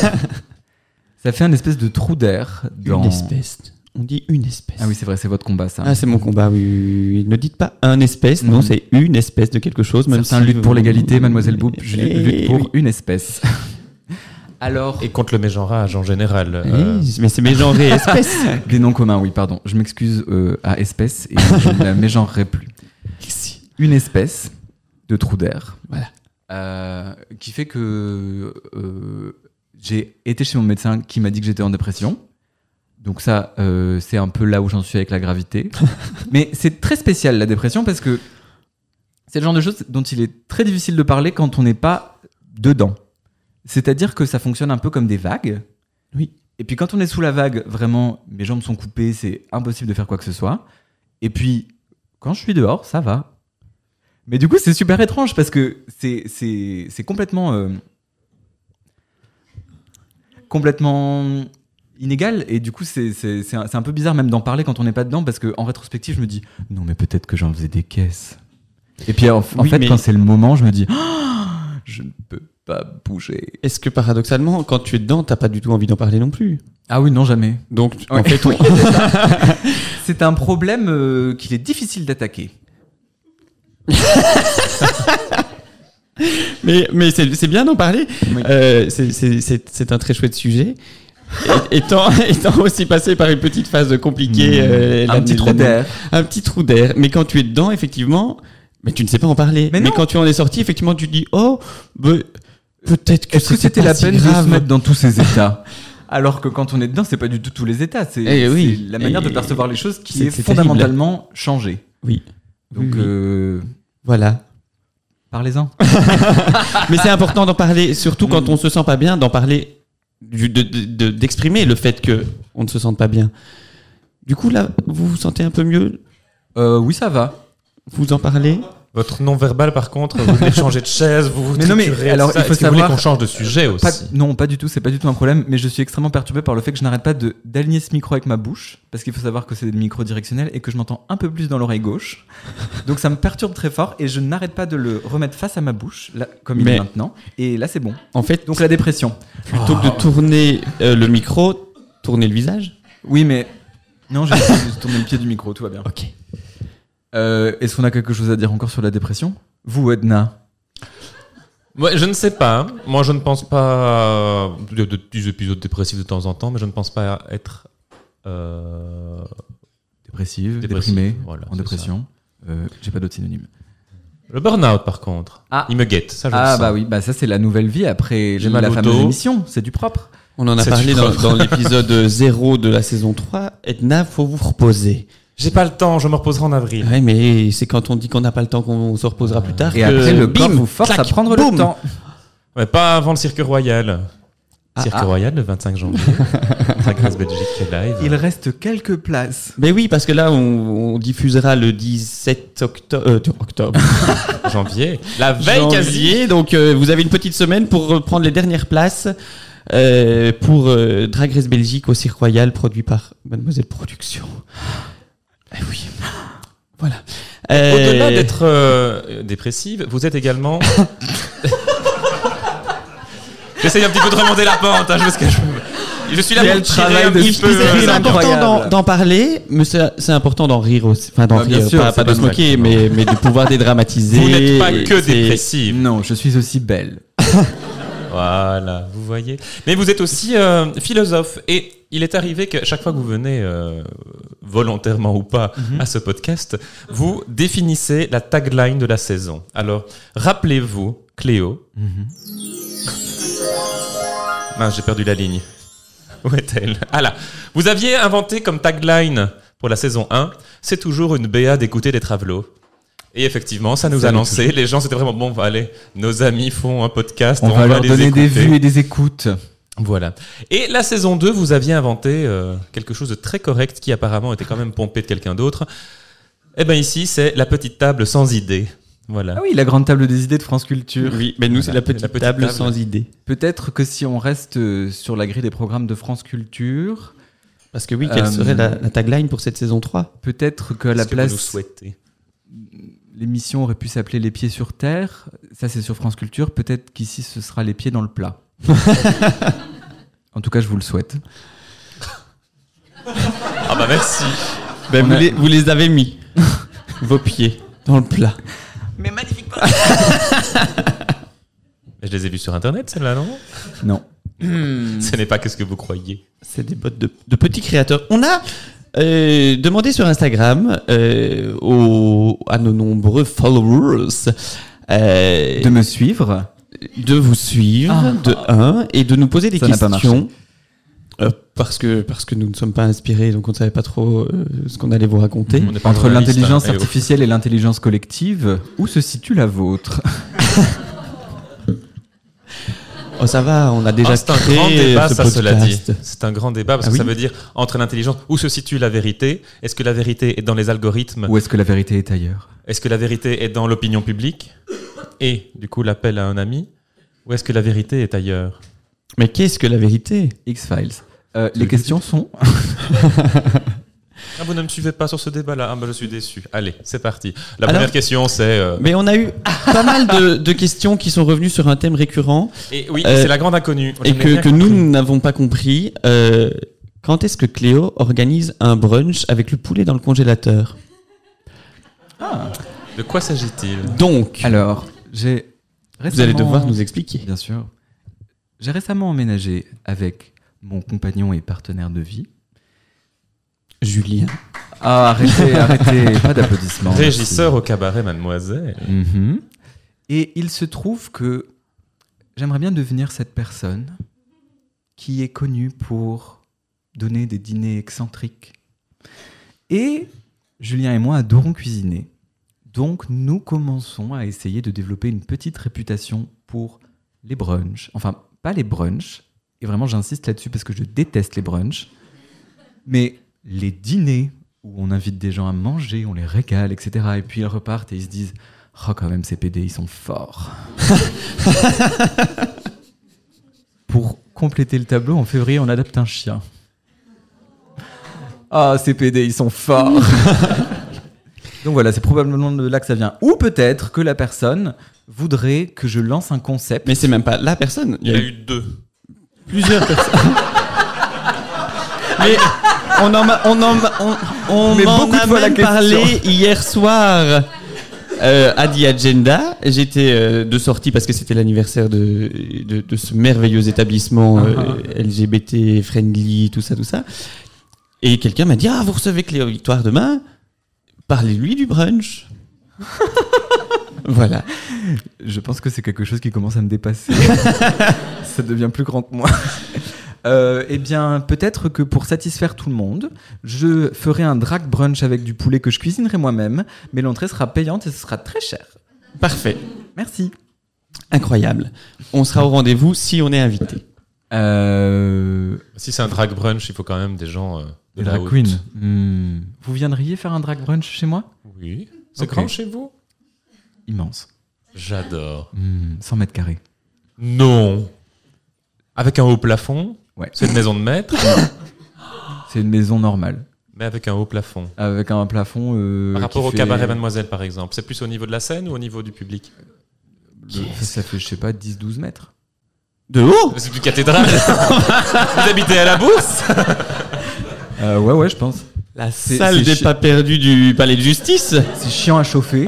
ça fait un espèce de trou d'air. Dans... Une espèce. On dit une espèce. Ah oui, c'est vrai, c'est votre combat, ça. Ah, c'est mon combat, oui. oui, oui. Ne dites pas un espèce, mmh. non, c'est une espèce de quelque chose. Même Certains si luttent pour l'égalité, Mademoiselle Boop, je lutte pour oui. une espèce. Alors... Et contre le mégenrage en général. Euh... Oui, mais c'est mégenré espèce. Des noms communs, oui, pardon. Je m'excuse euh, à espèce et je ne la mégenrerai plus. Merci. Une espèce de trou d'air. Voilà. Euh, qui fait que euh, j'ai été chez mon médecin qui m'a dit que j'étais en dépression. Donc ça, euh, c'est un peu là où j'en suis avec la gravité. Mais c'est très spécial, la dépression, parce que c'est le genre de choses dont il est très difficile de parler quand on n'est pas dedans. C'est-à-dire que ça fonctionne un peu comme des vagues. Oui. Et puis quand on est sous la vague, vraiment, mes jambes sont coupées, c'est impossible de faire quoi que ce soit. Et puis, quand je suis dehors, ça va. Mais du coup, c'est super étrange parce que c'est, c'est, c'est complètement... Euh, complètement inégal. Et du coup, c'est, c'est, c'est, un, c'est un peu bizarre même d'en parler quand on n'est pas dedans parce qu'en rétrospective, je me dis, non, mais peut-être que j'en faisais des caisses. Et puis, en, en oui, fait, mais... quand c'est le moment, je me dis, oh, je ne peux pas bouger. Est-ce que paradoxalement, quand tu es dedans, t'as pas du tout envie d'en parler non plus ? Ah oui, non, jamais. Donc, ouais. en fait, on... c'est un problème euh, qu'il est difficile d'attaquer. mais mais c'est, c'est bien d'en parler. Oui. Euh, c'est, c'est, c'est, c'est un très chouette sujet. Et, étant, étant aussi passé par une petite phase compliquée. Mmh. Euh, un petit trou d'air. Un petit trou d'air. Mais quand tu es dedans, effectivement... Mais tu ne sais pas en parler. Mais, mais quand tu en es sorti, effectivement, tu te dis, oh, bah, peut-être que, Est-ce que c'était la peine grave. de se mettre dans tous ces états. Alors que quand on est dedans, c'est pas du tout tous les états. C'est, et oui. c'est la manière et de percevoir les choses qui est, c'est fondamentalement terrible. Changée. Oui. Donc, oui. Euh, voilà. Parlez-en. Mais c'est important d'en parler, surtout quand on se sent pas bien, d'en parler, de, de, de, d'exprimer le fait que on ne se sente pas bien. Du coup, là, vous vous sentez un peu mieux ? euh, Oui, ça va. Vous en parlez ? Votre non-verbal, par contre, vous venez de changer de chaise, vous vous mais non, mais alors, ça. il faut Est-ce savoir... que vous voulez qu'on change de sujet aussi pas, Non, pas du tout, c'est pas du tout un problème, mais je suis extrêmement perturbé par le fait que je n'arrête pas de, d'aligner ce micro avec ma bouche, parce qu'il faut savoir que c'est des micros directionnels et que je m'entends un peu plus dans l'oreille gauche. Donc ça me perturbe très fort et je n'arrête pas de le remettre face à ma bouche, là, comme il mais est maintenant. Et là, c'est bon. En fait, donc la dépression. Plutôt oh. que de tourner euh, le micro, tourner le visage. Oui, mais... Non, je vais tourner le pied du micro, tout va bien. Ok. Euh, est-ce qu'on a quelque chose à dire encore sur la dépression ? Vous, Edna ? Ouais, je ne sais pas. Moi, je ne pense pas... Il y a des épisodes dépressifs de temps en temps, mais je ne pense pas être... Euh... Dépressive, Dépressive, déprimée, voilà, en dépression. Euh, j'ai pas d'autres synonymes. Le burn-out, par contre. Ah. Il me guette, ça je ah, le sens. bah oui, bah ça c'est la nouvelle vie après j'ai la fameuse dos. émission, c'est du propre. On en a c'est parlé dans, dans l'épisode zéro de la saison trois. Edna, faut vous reposer. J'ai pas le temps, je me reposerai en avril. Ouais, mais c'est quand on dit qu'on n'a pas le temps qu'on se reposera plus tard. Et que après, le corps bim, vous force clac, à prendre boum. le temps. Ouais, pas avant le Cirque Royal. Ah, Cirque ah. Royal, le vingt-cinq janvier. Drag Race Belgique qui est live. Il reste quelques places. Mais oui, parce que là, on, on diffusera le dix-sept octobre. Euh, octobre. Janvier. La veille Janvier, quasi. Donc, euh, vous avez une petite semaine pour prendre les dernières places euh, pour euh, Drag Race Belgique au Cirque Royal, produit par Mademoiselle Productions. Eh oui. Voilà. Euh... Au-delà d'être euh, dépressive, vous êtes également... J'essaye un petit peu de remonter la pente, hein, je, que je... je suis là Quel pour tirer un de petit peu... C'est important d'en, d'en parler, mais c'est, c'est important d'en rire aussi. Enfin, d'en ah, rire, sûr, pas, pas de se moquer, mais, mais de pouvoir dédramatiser. Vous n'êtes pas que c'est... dépressive. Non, je suis aussi belle. Voilà, vous voyez. Mais vous êtes aussi euh, philosophe. Et il est arrivé que chaque fois que vous venez, euh, volontairement ou pas, mm-hmm. à ce podcast, vous définissez la tagline de la saison. Alors, rappelez-vous, Cléo... Mm-hmm. Mince, j'ai perdu la ligne. Où est-elle ? Ah là. Vous aviez inventé comme tagline pour la saison un, c'est toujours une B A d'écouter des travelots. Et effectivement, ça nous ça a lancé. Les gens, c'était vraiment bon, bah, allez, nos amis font un podcast. On, on va, va leur les donner écouter. Des vues et des écoutes. Voilà. Et la saison deux, vous aviez inventé euh, quelque chose de très correct qui apparemment était quand même pompé de quelqu'un d'autre. Eh bien ici, c'est la petite table sans idées. Voilà. Ah oui, la grande table des idées de France Culture. Oui, mais nous, voilà, c'est la petite, la petite table, table sans idées. Peut-être que si on reste sur la grille des programmes de France Culture... Parce que oui, quelle euh, serait la, la tagline pour cette saison trois ? Peut-être qu'à la que place... vous nous souhaitez ? L'émission aurait pu s'appeler Les Pieds sur Terre. Ça, c'est sur France Culture. Peut-être qu'ici, ce sera Les Pieds dans le plat. En tout cas, je vous le souhaite. Ah bah merci. Ben, vous, a... les, vous les avez mis, vos pieds, dans le plat. Mais magnifiquement. Je les ai vus sur Internet, celles-là, non ? Non. Mmh. Ce n'est pas que ce que vous croyez. C'est des bottes de, de petits créateurs. On a euh, demandé sur Instagram euh, aux, à nos nombreux followers euh, de me suivre, de vous suivre, ah. de un, et de nous poser des Ça questions. Euh, parce que parce que nous ne sommes pas inspirés, donc on ne savait pas trop euh, ce qu'on allait vous raconter. Mmh, Entre l'intelligence hein, artificielle et, et l'intelligence collective, où se situe la vôtre ? Oh, ça va, on a déjà oh, c'est créé un grand débat, ce ça, podcast. Cela dit. C'est un grand débat parce ah, que oui ça veut dire entre l'intelligence, où se situe la vérité ? Est-ce que la vérité est dans les algorithmes ? Ou est-ce que la vérité est ailleurs ? Est-ce que la vérité est dans l'opinion publique ? Et du coup, l'appel à un ami ? Ou est-ce que la vérité est ailleurs ? Mais qu'est-ce que la vérité ? X-Files. Euh, les questions sont... Ah, vous ne me suivez pas sur ce débat-là. Ah, bah, je suis déçu. Allez, c'est parti. La Alors, première question, c'est... Euh... Mais on a eu pas mal de, de questions qui sont revenues sur un thème récurrent. Et oui, euh, c'est la grande inconnue. Et que, que nous n'avons pas compris. Euh, quand est-ce que Cléo organise un brunch avec le poulet dans le congélateur ? Ah. De quoi s'agit-il ? Donc... Alors, j'ai récemment... Vous allez devoir nous expliquer. Bien sûr. J'ai récemment emménagé avec mon compagnon et partenaire de vie, Julien. Ah, arrêtez, arrêtez, pas d'applaudissements. Régisseur merci. Au cabaret, mademoiselle. Mm-hmm. Et il se trouve que j'aimerais bien devenir cette personne qui est connue pour donner des dîners excentriques. Et Julien et moi adorons cuisiner. Donc, nous commençons à essayer de développer une petite réputation pour les brunchs. Enfin, pas les brunchs. Et vraiment, j'insiste là-dessus parce que je déteste les brunchs. Mais... les dîners où on invite des gens à manger, on les régale, et cetera. Et puis ils repartent et ils se disent Oh, quand même, ces P D, ils sont forts. Pour compléter le tableau, en février, on adopte un chien. Ah, ces P D, ils sont forts. Donc voilà, c'est probablement de là que ça vient. Ou peut-être que la personne voudrait que je lance un concept. Mais c'est même pas la personne. Il y a eu deux. Plusieurs personnes. Mais on en a, on en, on, on Mais m'en beaucoup a de fois la même question. parlé hier soir euh, à The Agenda. J'étais euh, de sortie parce que c'était l'anniversaire de, de, de ce merveilleux établissement euh, L G B T friendly, tout ça, tout ça. Et quelqu'un m'a dit « Ah, vous recevez Cléo Victoire demain ? Parlez-lui du brunch. » Voilà. Je pense que c'est quelque chose qui commence à me dépasser. Ça devient plus grand que moi. Euh, eh bien, peut-être que pour satisfaire tout le monde, je ferai un drag brunch avec du poulet que je cuisinerai moi-même, mais l'entrée sera payante et ce sera très cher. Parfait. Merci. Incroyable. On sera au rendez-vous si on est invité. Euh... Si c'est un drag brunch, il faut quand même des gens euh, de Des la drag haute. queens. Hmm. Vous viendriez faire un drag brunch chez moi ? Oui. C'est Ok. grand chez vous ? Immense. J'adore. Hmm. cent mètres carrés. Non. Avec un haut plafond. Ouais. C'est une maison de maître, C'est une maison normale. mais avec un haut plafond. Avec un plafond... Euh, Par rapport qui au fait- cabaret Mademoiselle, par exemple. C'est plus au niveau de la scène ou au niveau du public ? Ça, ça fait, je sais pas, dix douze mètres. De haut ? C'est du cathédrale. Vous habitez à la Bourse ? Euh, ouais, ouais, je pense. La C'est- salle c'est des chi- pas perdus du palais de justice. C'est chiant à chauffer.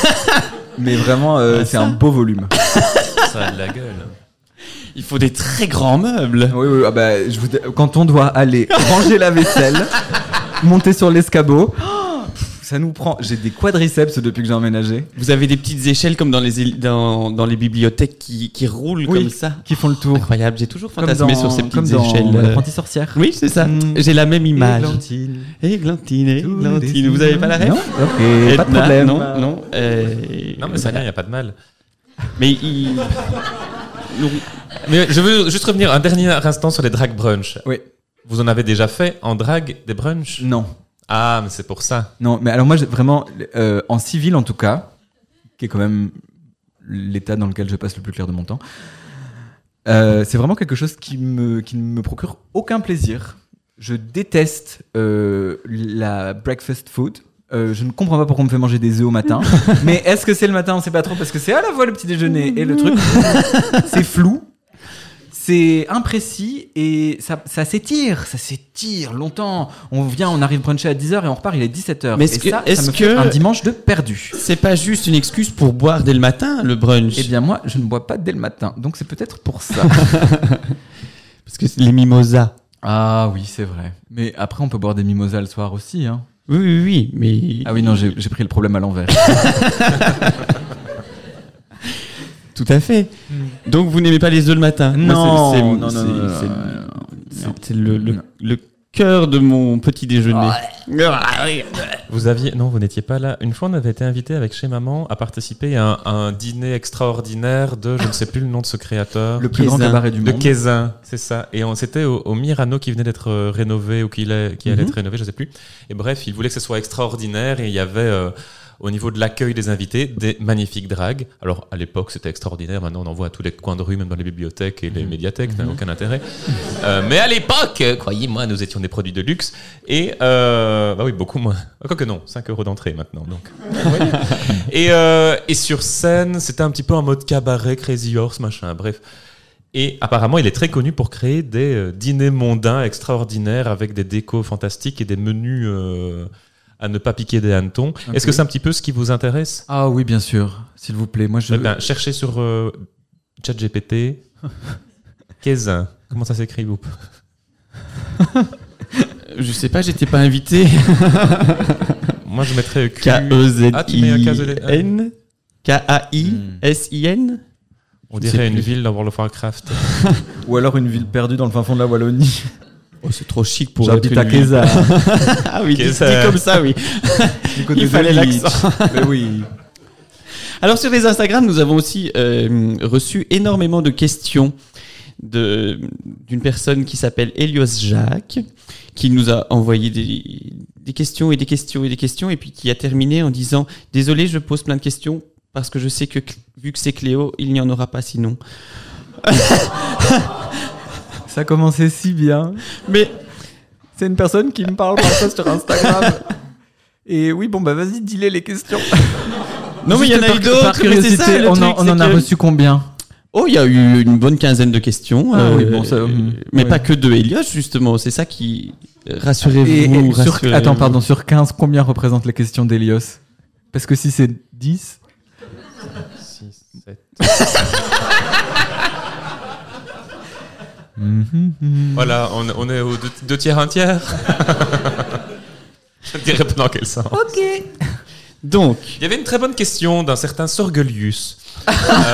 Mais vraiment, euh, Ah, c'est ça. un beau volume. Ça a de la gueule. Il faut des très grands meubles. Oui, oui, ah bah, je vous... quand on doit aller ranger la vaisselle, monter sur l'escabeau, oh, ça nous prend. J'ai des quadriceps depuis que j'ai emménagé, Vous avez des petites échelles comme dans les, éli- dans, dans les bibliothèques qui, qui roulent Oui. comme ça. qui font le tour. Incroyable, j'ai toujours Comme fantasmé dans, sur ces petites comme dans échelles. L'apprenti sorcière. Oui, c'est ça. Mm. J'ai la même image. Églantine. Églantine, Églantine. Tous Vous les avez pas la rêve? Non, ok, pas de Edna, problème. Non, non. euh, Non, mais ça vient, il n'y a pas de mal. Mais il... nous- Mais je veux juste revenir un dernier instant sur les drag brunch. Oui. Vous en avez déjà fait en drag des brunchs ? Non. Ah, mais c'est pour ça. Non, mais alors moi, j'ai vraiment, euh, en civil en tout cas, qui est quand même l'état dans lequel je passe le plus clair de mon temps, euh, c'est vraiment quelque chose qui me, qui ne me procure aucun plaisir. Je déteste euh, la breakfast food. Euh, je ne comprends pas pourquoi on me fait manger des œufs au matin. Mais est-ce que c'est le matin? On sait pas trop parce que c'est à la fois le petit déjeuner et le truc. C'est flou. C'est imprécis et ça, ça s'étire, ça s'étire longtemps. On vient, on arrive bruncher à dix heures et on repart, il est dix-sept heures. Mais et est-ce que- ça, est-ce ça me que- fait un dimanche de perdu. C'est pas juste une excuse pour boire dès le matin, le brunch. Eh bien moi, je ne bois pas dès le matin, donc c'est peut-être pour ça. Parce que c'est les mimosas. Ah oui, c'est vrai. Mais après, on peut boire des mimosas le soir aussi. Hein. Oui, oui, oui, mais... Ah oui, non, j'ai j'ai pris le problème à l'envers. Tout à fait. Donc vous n'aimez pas les œufs le matin? Moi, Non, c'est- c'est- non, non, c'est- non, non, c'est- non, c'est- non. C'est le, le, Non. le cœur de mon petit déjeuner. Vous aviez, non, vous n'étiez pas là. Une fois, on avait été invité avec chez maman à participer à un, à un dîner extraordinaire de, je ne sais plus le nom de ce créateur. Le plus grand Kézin. cabaret du De monde. Kézin, c'est ça. Et on c'était au, au Myrano qui venait d'être euh, rénové ou qui, allait- qui allait Mhm. être rénové, je sais plus. Et bref, il voulait que ce soit extraordinaire et il y avait euh, au niveau de l'accueil des invités des magnifiques dragues. Alors à l'époque c'était extraordinaire. Maintenant on en voit à tous les coins de rue, même dans les bibliothèques et les médiathèques, ça n'a aucun intérêt. Euh, mais à l'époque, euh, croyez-moi, nous étions des produits de luxe et euh, bah oui beaucoup moins. Quoique non, cinq euros d'entrée maintenant donc. Vous voyez. et, euh, et sur scène c'était un petit peu en mode cabaret, Crazy Horse, machin. Bref. Et apparemment, il est très connu pour créer des euh, dîners mondains extraordinaires avec des décos fantastiques et des menus euh, à ne pas piquer des hannetons. Ok. Est-ce que c'est un petit peu ce qui vous intéresse? Ah oui, bien sûr. S'il vous plaît, moi je. Eh ben, cherchez sur euh, ChatGPT. Kézin. Comment ça s'écrit, vous? Je sais pas, j'étais pas invité. Moi, je mettrais Q. Ah, tu mets un K Z K-E-Z-I-N K A I S I N On Je sais dirait une plus. ville dans World of Warcraft. Ou alors une ville perdue dans le fin fond de la Wallonie. Oh, c'est trop chic pour J'habite être à une ville. Kézar. Ah oui, dit, Kézar. dit comme ça, oui. Du côté Il de fallait Leach. l'accent. Mais oui. Alors sur les Instagram, nous avons aussi euh, reçu énormément de questions de d'une personne qui s'appelle Elios Jacques, qui nous a envoyé des, des questions et des questions et des questions, et puis qui a terminé en disant « Désolé, je pose plein de questions parce que je sais que vu que c'est Cléo, il n'y en aura pas sinon. Ça commençait si bien. Mais c'est une personne qui me parle parfois sur Instagram. Et oui, bon bah vas-y, dis-les les questions. Non mais il y en a eu d'autres. Par curiosité, ça, on, truc, en, on en que... a reçu combien? Oh, il y a eu une bonne quinzaine de questions. Ah, euh, oui, bon, ça, euh, mais ouais. pas que de Hélios, justement. C'est ça qui... Rassurez-vous. Et, et sur... rassurez-vous. Attends, pardon, sur quinze, combien représentent les questions d'Hélios? Parce que si c'est dix... six, sept... Voilà, on, on est aux deux, deux tiers, un tiers. Je ne dirais pas dans quel sens. Ok. Donc... Il y avait une très bonne question d'un certain Sorgelius. euh...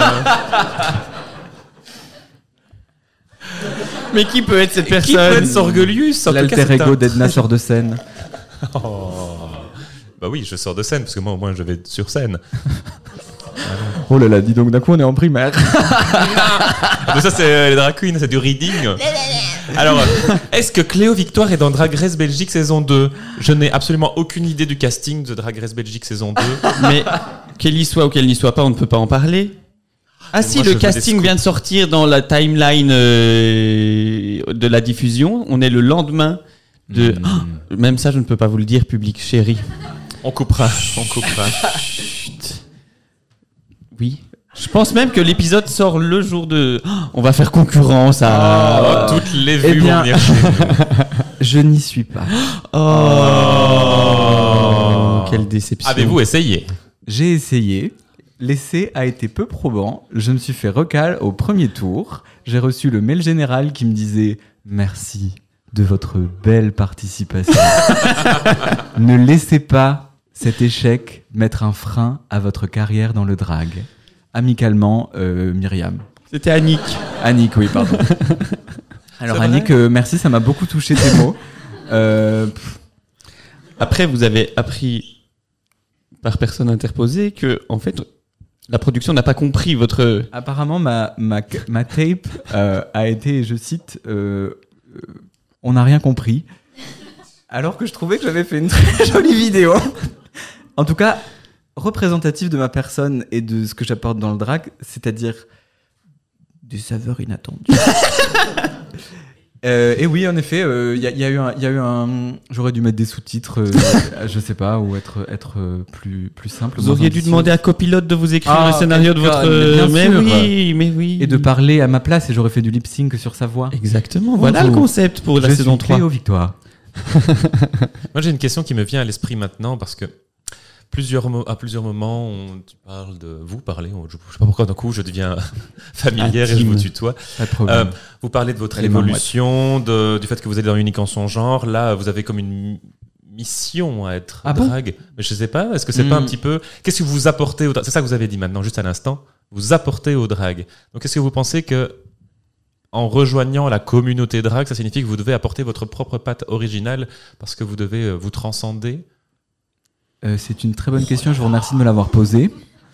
Mais qui peut être cette personne? Qui peut être Sorgelius? L'alter ego d'Edna sort de scène. Oh. Bah oui, je sors de scène, parce que moi, au moins, je vais sur scène. Oh là là, dis donc, d'un coup, on est en primaire. Mais ça, c'est les drag queens, c'est du reading. Alors, est-ce que Cléo Victoire est dans Drag Race Belgique saison deux? Je n'ai absolument aucune idée du casting de Drag Race Belgique saison deux. Mais qu'elle y soit ou qu'elle n'y soit pas, on ne peut pas en parler. Ah si, moi, le casting vient de sortir dans la timeline euh, de la diffusion. On est le lendemain de... Mmh. Oh, même ça, je ne peux pas vous le dire, public chéri. On coupera, on coupera. Chut. Oui. Je pense même que l'épisode sort le jour de... Oh, on va faire concurrence à... Oh, toutes les vues eh bien, vont venir chez nous. Je n'y suis pas. Oh, oh, quelle déception. Avez-vous essayé? J'ai essayé. L'essai a été peu probant. Je me suis fait recal au premier tour. J'ai reçu le mail général qui me disait « Merci de votre belle participation. Ne laissez pas cet échec mettre un frein à votre carrière dans le drag. » Amicalement, euh, Myriam. C'était Annick. Annick, oui, pardon. Alors Annick, euh, merci, ça m'a beaucoup touché tes mots. Euh, Après, vous avez appris par personne interposée que, en fait, la production n'a pas compris votre... Apparemment, ma, ma, ma tape euh, a été, je cite, euh, euh, on n'a rien compris. Alors que je trouvais que j'avais fait une très jolie vidéo. En tout cas, représentatif de ma personne et de ce que j'apporte dans le drag, c'est-à-dire des saveurs inattendues. euh, et oui, en effet, il euh, y, y a eu un, y a eu un, j'aurais dû mettre des sous-titres, euh, je sais pas, ou être être plus plus simple. Vous auriez dû demander à Copilote de vous écrire ah, le scénario de votre. Mais, mais oui, mais oui. Et de parler à ma place, et j'aurais fait du lip sync sur sa voix. Exactement. Voilà Bonjour. Le concept pour la je saison suis trois. Cléo Victoire. Moi, j'ai une question qui me vient à l'esprit maintenant parce que. Plusieurs mo- à plusieurs moments, on parle de vous parlez. On, je ne sais pas pourquoi d'un coup je deviens familière Intime. Et je vous tutoie. Euh, vous parlez de votre évolution, de, du fait que vous êtes dans Unique en son genre. Là, vous avez comme une mission à être ah drag. Bon Mais je ne sais pas. Est-ce que c'est mmh. pas un petit peu qu'est-ce que vous apportez au drag? C'est ça que vous avez dit maintenant, juste à l'instant. Vous apportez au drag. Donc, est-ce que vous pensez que en rejoignant la communauté drag, ça signifie que vous devez apporter votre propre patte originale parce que vous devez vous transcender? Euh, c'est une très bonne question, je vous remercie de me l'avoir posée.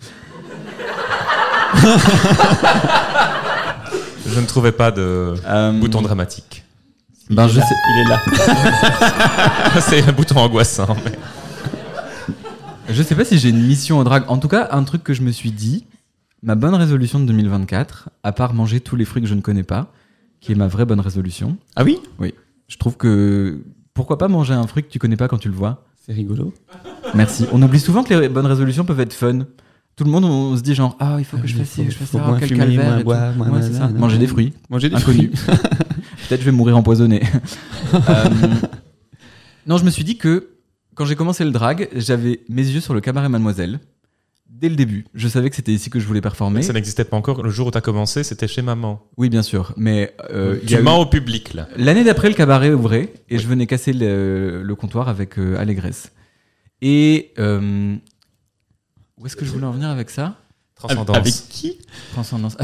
Je ne trouvais pas de euh... bouton dramatique. Ben je là. sais, il est là. C'est un bouton angoissant. Mais... Je sais pas si j'ai une mission au drag. En tout cas, un truc que je me suis dit, ma bonne résolution de deux mille vingt-quatre, à part manger tous les fruits que je ne connais pas, qui est ma vraie bonne résolution. Ah oui? Oui. Je trouve que pourquoi pas manger un fruit que tu connais pas quand tu le vois? C'est rigolo. Merci. On oublie souvent que les bonnes résolutions peuvent être fun. Tout le monde, on se dit genre, ah, il faut que je fasse ci, que je fasse ça, quel calvaire. Boire, moi, ouais, c'est ça. Manger des fruits. Manger des inconnus. Peut-être je vais mourir empoisonné. euh, non, je me suis dit que quand j'ai commencé le drag, j'avais mes yeux sur le cabaret Mademoiselle. Dès le début, je savais que c'était ici que je voulais performer. Mais ça n'existait pas encore. Le jour où tu as commencé, c'était chez maman. Oui, bien sûr. Mais euh, tu mens eu... au public, là. L'année d'après, le cabaret ouvrait et oui. je venais casser le, le comptoir avec euh, Allégresse. Et euh, où est-ce que je voulais en venir avec ça? Transcendance. Avec qui? Transcendance.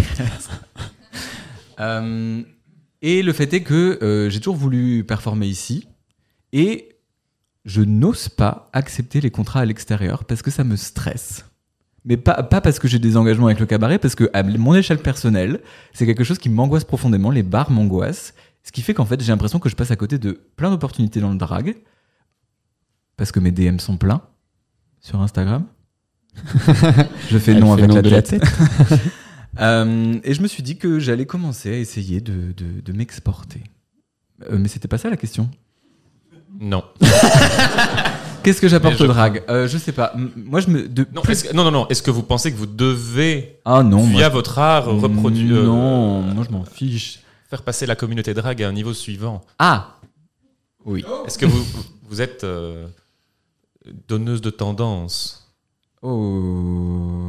euh, et le fait est que euh, j'ai toujours voulu performer ici et je n'ose pas accepter les contrats à l'extérieur parce que ça me stresse. Mais pas, pas parce que j'ai des engagements avec le cabaret, parce que à mon échelle personnelle, c'est quelque chose qui m'angoisse profondément. Les bars m'angoissent. Ce qui fait qu'en fait, j'ai l'impression que je passe à côté de plein d'opportunités dans le drag. Parce que mes D M sont pleins sur Instagram. Je fais non avec la, la tête. euh, et je me suis dit que j'allais commencer à essayer de, de, de m'exporter. Euh, mais c'était pas ça la question. Non. Qu'est-ce que j'apporte au drag euh, Je sais pas. Moi, je me. De non, plus... que, non, non, non. Est-ce que vous pensez que vous devez, ah, non, via moi, votre art, reproduire. Non, euh, moi, je m'en fiche. Faire passer la communauté drag à un niveau suivant. Ah oui. Est-ce que vous, vous êtes euh, donneuse de tendance? Oh.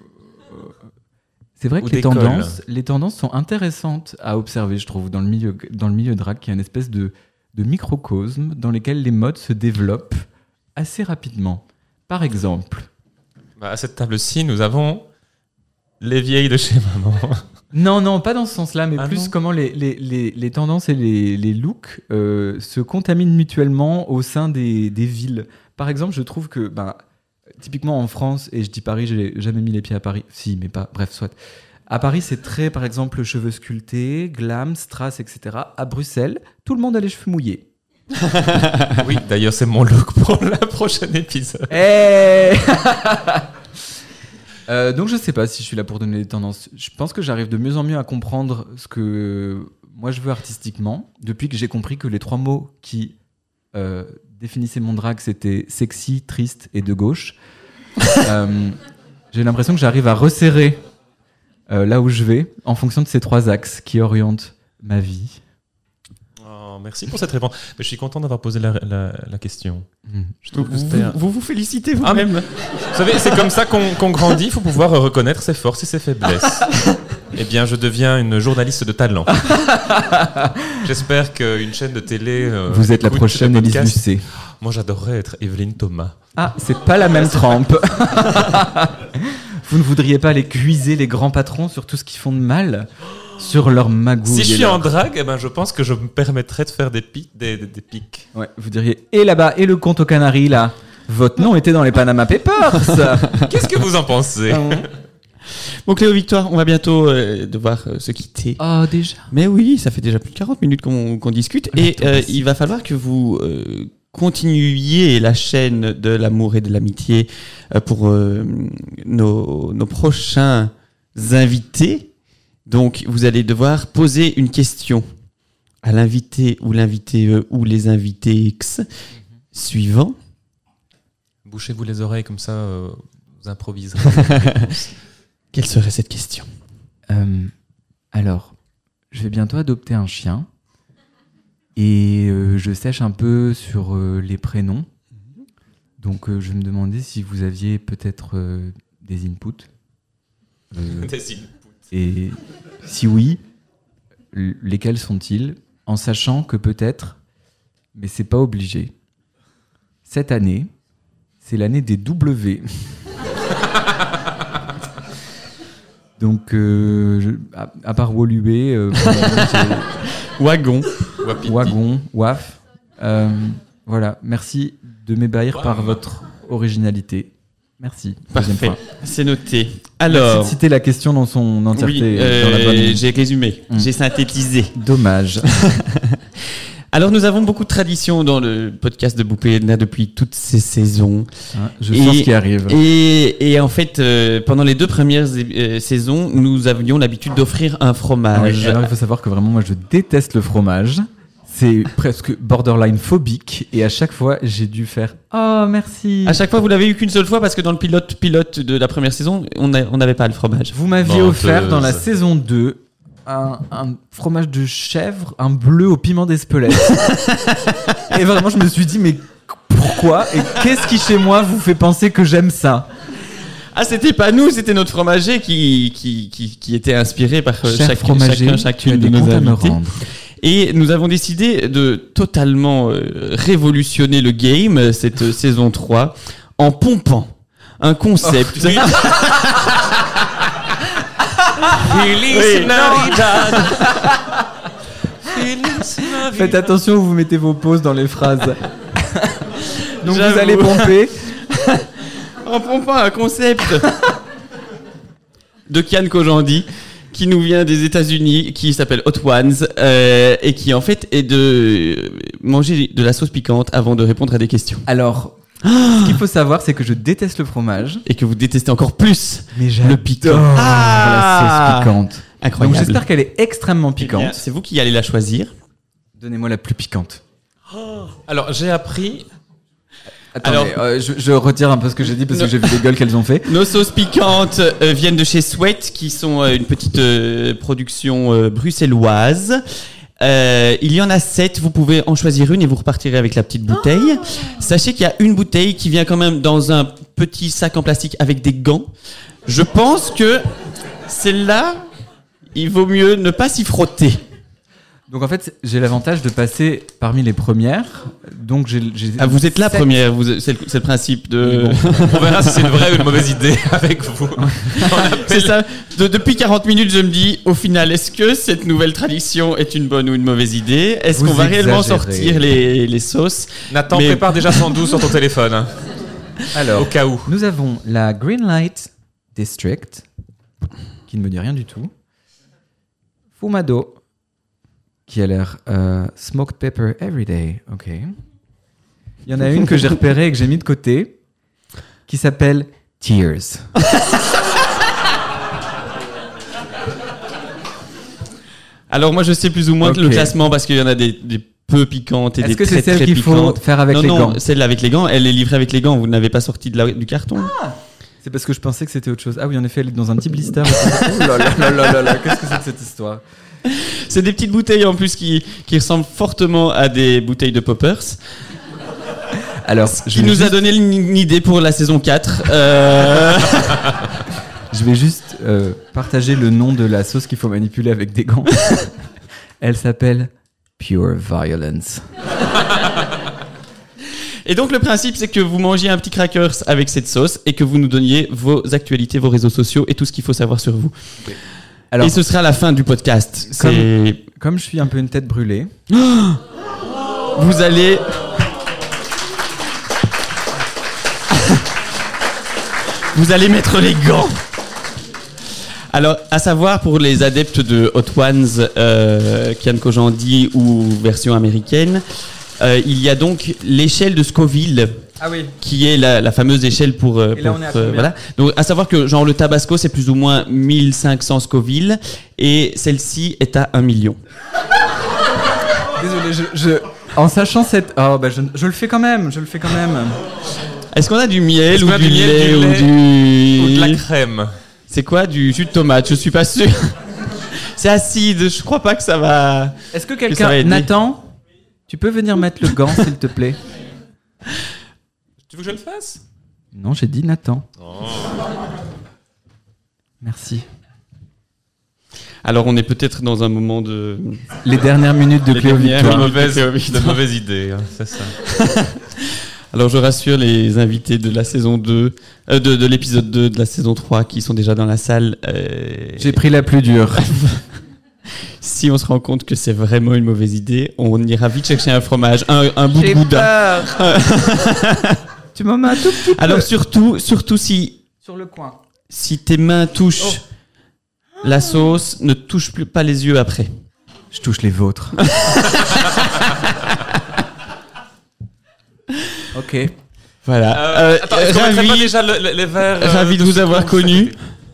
C'est vrai que les tendances, les tendances sont intéressantes à observer, je trouve, dans le milieu, dans le milieu drag, qui est une espèce de, de microcosme dans lequel les modes se développent assez rapidement. Par exemple... Bah, à cette table-ci, nous avons les vieilles de chez maman. Non, non, pas dans ce sens-là, mais ah plus non. comment les, les, les, les tendances et les, les looks euh, se contaminent mutuellement au sein des, des villes. Par exemple, je trouve que, ben, typiquement en France, et je dis Paris, j'ai jamais mis les pieds à Paris, si, mais pas, bref, soit. À Paris, c'est très, par exemple, cheveux sculptés, glam, strass, et cetera. À Bruxelles, tout le monde a les cheveux mouillés. Oui, d'ailleurs, c'est mon look pour le prochain épisode. Hey Euh, donc je sais pas si je suis là pour donner des tendances. Je pense que j'arrive de mieux en mieux à comprendre ce que moi je veux artistiquement, depuis que j'ai compris que les trois mots qui euh, définissaient mon drag, c'était sexy, triste et de gauche. euh, j'ai l'impression que j'arrive à resserrer euh, là où je vais, en fonction de ces trois axes qui orientent ma vie. Oh, merci pour cette réponse. Mais je suis content d'avoir posé la, la, la question. Mmh. Je trouve que vous, c'était un... vous vous félicitez vous-même. Ah, vous savez, c'est comme ça qu'on qu'on grandit. Il faut pouvoir reconnaître ses forces et ses faiblesses. Eh bien, je deviens une journaliste de talent. J'espère qu'une chaîne de télé... Euh, vous êtes la prochaine Élise Lucet. Moi, j'adorerais être Evelyne Thomas. Ah, c'est pas la même trempe. Vous ne voudriez pas aller cuiser les grands patrons sur tout ce qu'ils font de mal sur leur magouille? Si je suis en drague, eh ben, je pense que je me permettrais de faire des pics. Des, des, des pics. Ouais, vous diriez, et là-bas, et le compte aux Canaries, là, votre nom était dans les Panama Papers. Qu'est-ce que vous en pensez? Bon, Cléo Victoire, on va bientôt euh, devoir euh, se quitter. Oh, déjà? Mais oui, ça fait déjà plus de quarante minutes qu'on qu'on discute. Et euh, il va falloir que vous euh, continuiez la chaîne de l'amour et de l'amitié euh, pour euh, nos, nos prochains invités. Donc, vous allez devoir poser une question à l'invité ou l'invité euh, ou les invités X mm-hmm. suivant. Bouchez-vous les oreilles, comme ça, euh, vous improviserez. Quelle serait cette question? euh, Alors, je vais bientôt adopter un chien et euh, je sèche un peu sur euh, les prénoms. Donc, euh, je me demandais si vous aviez peut-être euh, des inputs. Euh, des inputs. Et si oui, lesquels sont-ils? En sachant que peut-être, mais c'est pas obligé, cette année, c'est l'année des W. Donc, euh, je, à, à part Woluwe, euh, Wagon, Wagon, Waf. Euh, voilà, merci de m'ébahir wow. par votre originalité. Merci. Parfait, c'est noté. Alors, merci de citer la question dans son entièreté. Oui, euh, dans la bonne... j'ai résumé, mmh. j'ai synthétisé. Dommage. Alors, nous avons beaucoup de traditions dans le podcast de Boupéna depuis toutes ces saisons. Ah, je sens ce qui arrive. Et, et en fait, euh, pendant les deux premières euh, saisons, nous avions l'habitude d'offrir un fromage. Oui, alors, il faut savoir que vraiment, moi, je déteste le fromage. C'est presque borderline phobique. Et à chaque fois, j'ai dû faire « Oh, merci !» À chaque fois, vous l'avez eu qu'une seule fois parce que dans le pilote pilote de la première saison, on n'avait pas le fromage. Vous m'aviez offert dans la saison deux un, un fromage de chèvre, un bleu au piment d'Espelette. Et vraiment, je me suis dit « Mais pourquoi ? Et qu'est-ce qui, chez moi, vous fait penser que j'aime ça ?» Ah, c'était pas nous, c'était notre fromager qui, qui, qui, qui était inspiré par Cher chaque, fromager, chacun, chacune de nos invités. Et nous avons décidé de totalement euh, révolutionner le game, cette euh, saison trois, en pompant un concept. Oh, Feliz Navidad. Faites attention où vous mettez vos pauses dans les phrases. Donc J'avoue. Vous allez pomper. En pompant un concept de Kian Kojandi, qui nous vient des États-Unis, qui s'appelle Hot Ones, euh, et qui en fait est de manger de la sauce piquante avant de répondre à des questions. Alors, Ce qu'il faut savoir, c'est que je déteste le fromage. Et que vous détestez encore plus Mais le piquant. Ah, la sauce piquante. Incroyable. Donc j'espère qu'elle est extrêmement piquante. Eh bien, c'est vous qui allez la choisir. Donnez-moi la plus piquante. Oh. Alors, j'ai appris... Attendez, Alors, euh, je, je retire un peu ce que j'ai dit parce no... que j'ai vu les gueules qu'elles ont fait. Nos sauces piquantes euh, viennent de chez Sweat, qui sont euh, une petite euh, production euh, bruxelloise. Euh, il y en a sept, vous pouvez en choisir une et vous repartirez avec la petite bouteille. Oh. Sachez qu'il y a une bouteille qui vient quand même dans un petit sac en plastique avec des gants. Je pense que celle-là, il vaut mieux ne pas s'y frotter. Donc en fait, j'ai l'avantage de passer parmi les premières. Donc j'ai, j'ai ah, vous êtes la sept... première, vous, c'est, le, c'est le principe de... Bon, on verra si c'est une vraie ou une mauvaise idée avec vous. C'est ça. De, depuis quarante minutes, je me dis, au final, est-ce que cette nouvelle tradition est une bonne ou une mauvaise idée ? Est-ce vous qu'on va exagérez. réellement sortir les, les sauces ? Nathan, Mais... prépare déjà cent douze sur ton téléphone. Hein. Alors, au cas où. Nous avons la Green Light District, qui ne me dit rien du tout. Fumado, qui a l'air euh, Smoked Pepper Everyday. Ok. Il y en a une que j'ai repérée et que j'ai mis de côté, qui s'appelle Tears. Alors moi je sais plus ou moins okay. le classement parce qu'il y en a des, des peu piquantes et Est-ce des que très c'est celle très qu'il piquantes. Faut faire avec non, les non, gants. Non, celle avec les gants, elle est livrée avec les gants. Vous n'avez pas sorti de la, du carton. Ah, c'est parce que je pensais que c'était autre chose. Ah oui, en effet, elle est dans un petit blister. Oh là là là là là là, qu'est-ce que c'est que cette histoire ? C'est des petites bouteilles en plus qui, qui ressemblent fortement à des bouteilles de poppers. Alors, ce qui nous juste... a donné une idée pour la saison quatre. Euh... Je vais juste euh, partager le nom de la sauce qu'il faut manipuler avec des gants. Elle s'appelle Pure Violence. Et donc le principe, c'est que vous mangiez un petit crackers avec cette sauce et que vous nous donniez vos actualités, vos réseaux sociaux et tout ce qu'il faut savoir sur vous. Okay. Alors, et ce sera la fin du podcast. Comme, c'est... comme je suis un peu une tête brûlée, vous allez... vous allez mettre les gants. Alors, à savoir pour les adeptes de Hot Ones, euh, Kian Kojandi ou version américaine, euh, il y a donc l'échelle de Scoville. Ah oui. Qui est la, la fameuse échelle pour, pour et là, on est à euh, voilà. Donc à savoir que genre le Tabasco c'est plus ou moins mille cinq cents Scoville et celle-ci est à un million. Désolé, je, je en sachant cette oh bah je, je le fais quand même, je le fais quand même. Est-ce qu'on a du miel ou du, du lait, du ou lait du ou de la crème? C'est quoi du jus de tomate? Je suis pas sûr. C'est acide, je crois pas que ça va. Est-ce que quelqu'un que Nathan, tu peux venir mettre le gant s'il te plaît? Tu veux que je le fasse? Non, j'ai dit Nathan. Oh. Merci. Alors, on est peut-être dans un moment de... Les dernières minutes de Cléo Victoire. De mauvaise, de mauvaise idée, hein, c'est ça. Alors, je rassure les invités de la saison deux, euh, de, de l'épisode deux de la saison trois qui sont déjà dans la salle. Euh... J'ai pris la plus dure. Si on se rend compte que c'est vraiment une mauvaise idée, on ira vite chercher un fromage, un, un bout J'ai de boudin. Tu m'en mets un tout petit peu. Alors surtout, surtout si sur le coin, si tes mains touchent oh. la sauce, ne touche plus pas les yeux après. Je touche les vôtres. Ok. Voilà. Euh, euh, attends, est-ce qu'on mettrait pas déjà le, le, les verres euh, Ravi de, de vous avoir connu.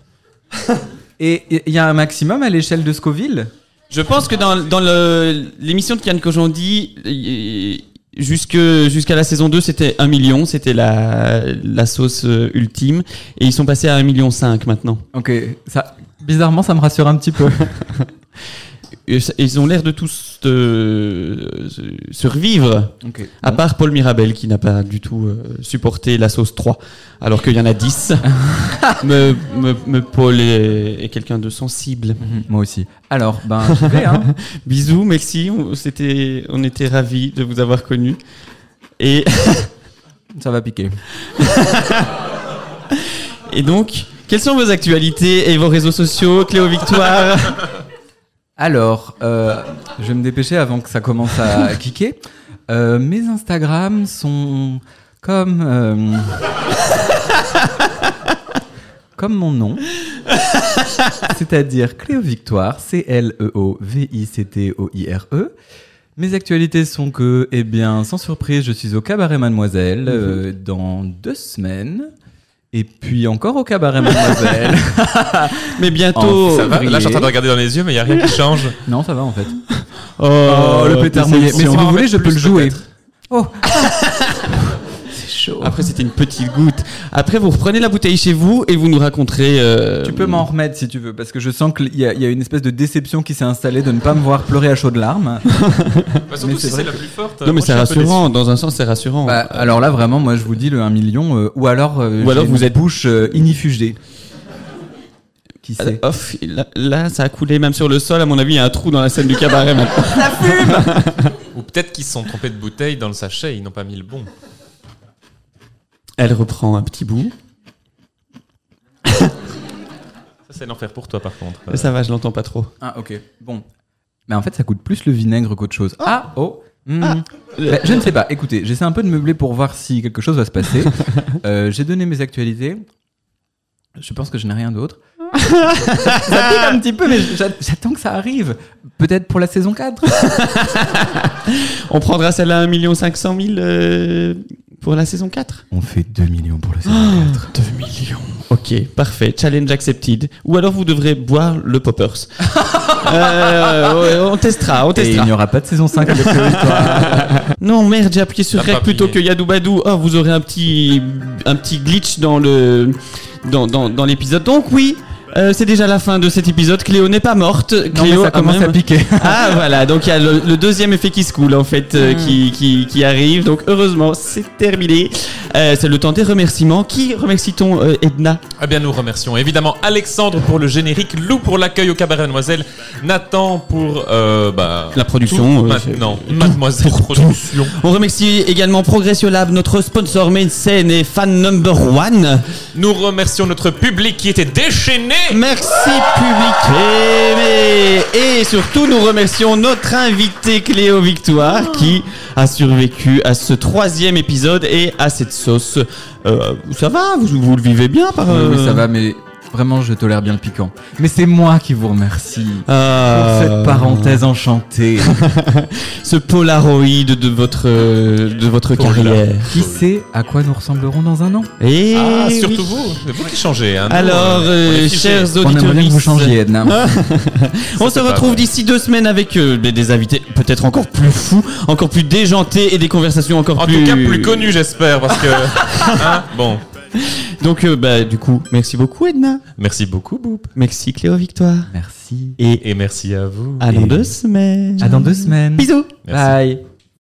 Et il y a un maximum à l'échelle de Scoville? Je pense que dans, dans le, l'émission de Kian Kojandi, jusque, jusqu'à la saison deux, c'était un million, c'était la, la sauce ultime. Et ils sont passés à un million cinq maintenant. Ok, ça, bizarrement, ça me rassure un petit peu. Ils ont l'air de tous de survivre, okay. À bon. part Paul Mirabel qui n'a pas du tout euh, supporté la sauce trois, alors qu'il y en a dix. mais, mais, mais Paul est, est quelqu'un de sensible. Mm-hmm, moi aussi. Alors, ben, j'y vais. Hein. Bisous, merci. On, c'était, on était ravis de vous avoir connus. Et ça va piquer. Et donc, quelles sont vos actualités et vos réseaux sociaux, Cléo Victoire? Alors, euh, je vais me dépêcher avant que ça commence à kicker. Euh, mes Instagram sont comme euh, comme mon nom, c'est-à-dire Cléo Victoire, C L E O V I C T O I R E. Mes actualités sont que, eh bien, sans surprise, je suis au Cabaret Mademoiselle mm-hmm. euh, dans deux semaines. Et puis encore au Cabaret Mademoiselle. Mais bientôt. Ça va. Là, je suis en train de regarder dans les yeux, mais il n'y a rien qui change. Non, ça va en fait. Oh, oh le pétard mouillé. Mais si vous voulez, je peux le jouer. Oh. Après, c'était une petite goutte. Après, vous reprenez la bouteille chez vous et vous nous raconterez. Euh... Tu peux m'en remettre si tu veux, parce que je sens qu'il y, y a une espèce de déception qui s'est installée de ne pas me voir pleurer à chaudes larmes. Bah, surtout mais si c'est la plus forte. Non, mais c'est rassurant. Dans un sens, c'est rassurant. Bah, euh... Alors là, vraiment, moi, je vous dis le un million, euh, ou alors, euh, ou alors vous êtes bouche euh, inifugée. Qui sait? Off, là, là, ça a coulé même sur le sol. À mon avis, il y a un trou dans la scène du cabaret maintenant. Ça fume. Ou peut-être qu'ils se sont trompés de bouteille dans le sachet, ils n'ont pas mis le bon. Elle reprend un petit bout. Ça, c'est l'enfer pour toi, par contre. Euh... Ça va, je l'entends pas trop. Ah, ok. Bon. Mais en fait, ça coûte plus le vinaigre qu'autre chose. Oh. Ah, oh. Mmh. Ah. Bah, je ne sais pas. Écoutez, j'essaie un peu de meubler pour voir si quelque chose va se passer. euh, j'ai donné mes actualités. Je pense que je n'ai rien d'autre. ça, ça pique un petit peu, mais j'attends que ça arrive. Peut-être pour la saison quatre. On prendra celle-là à un million cinq cent mille euh, pour la saison quatre. On fait deux millions pour la saison oh, quatre. deux millions. Ok, parfait. Challenge accepted. Ou alors vous devrez boire le Poppers. euh, on testera, on testera. Et il n'y aura pas de saison cinq avec le victoire. Non, merde, j'ai appuyé sur Rec plutôt que Yadou Badou. Oh, vous aurez un petit, un petit glitch dans le... Dans, dans, dans l'épisode. Donc oui, euh, c'est déjà la fin de cet épisode. Cléo n'est pas morte. Non, Cléo mais ça commence même... à piquer. Ah voilà, donc il y a le, le deuxième effet qui se coule en fait, euh, mm. qui, qui, qui arrive. Donc heureusement, c'est terminé. Euh, c'est le temps des remerciements. Qui remercie-t-on, euh, Edna? Eh bien, nous remercions évidemment Alexandre pour le générique, Lou pour l'accueil au Cabaret Mademoiselle, Nathan pour euh, bah, la production. Tout, euh, maintenant, Mademoiselle Production. Tout. On remercie également Progressio Lab, notre sponsor main scène et fan number one. Nous remercions notre public qui était déchaîné. Merci public. Et, et surtout, nous remercions notre invité Cléo Victoire qui a survécu à ce troisième épisode et à cette sauce. Euh, ça va, vous, vous le vivez bien par. Euh... Oui, oui, ça va, mais vraiment, je tolère bien le piquant. Mais c'est moi qui vous remercie euh... pour cette parenthèse enchantée. Ce Polaroid de votre de votre carrière. Qui sait à quoi nous ressemblerons dans un an? Et ah, surtout oui. vous, c'est vous qui changez. Hein, alors, euh, chers auditeurs, on aimerait bien que vous changiez, Edna. On se retrouve d'ici deux semaines avec euh, des invités peut-être encore plus fous, encore plus déjantés et des conversations encore en plus. En tout cas, plus connus, j'espère, parce que hein, bon. Donc, euh, bah, du coup, merci beaucoup, Edna. Merci beaucoup, Boop. Merci, Cléo Victoire. Merci. Et, et merci à vous. À dans deux semaines. À dans deux semaines. Bisous. Merci. Bye.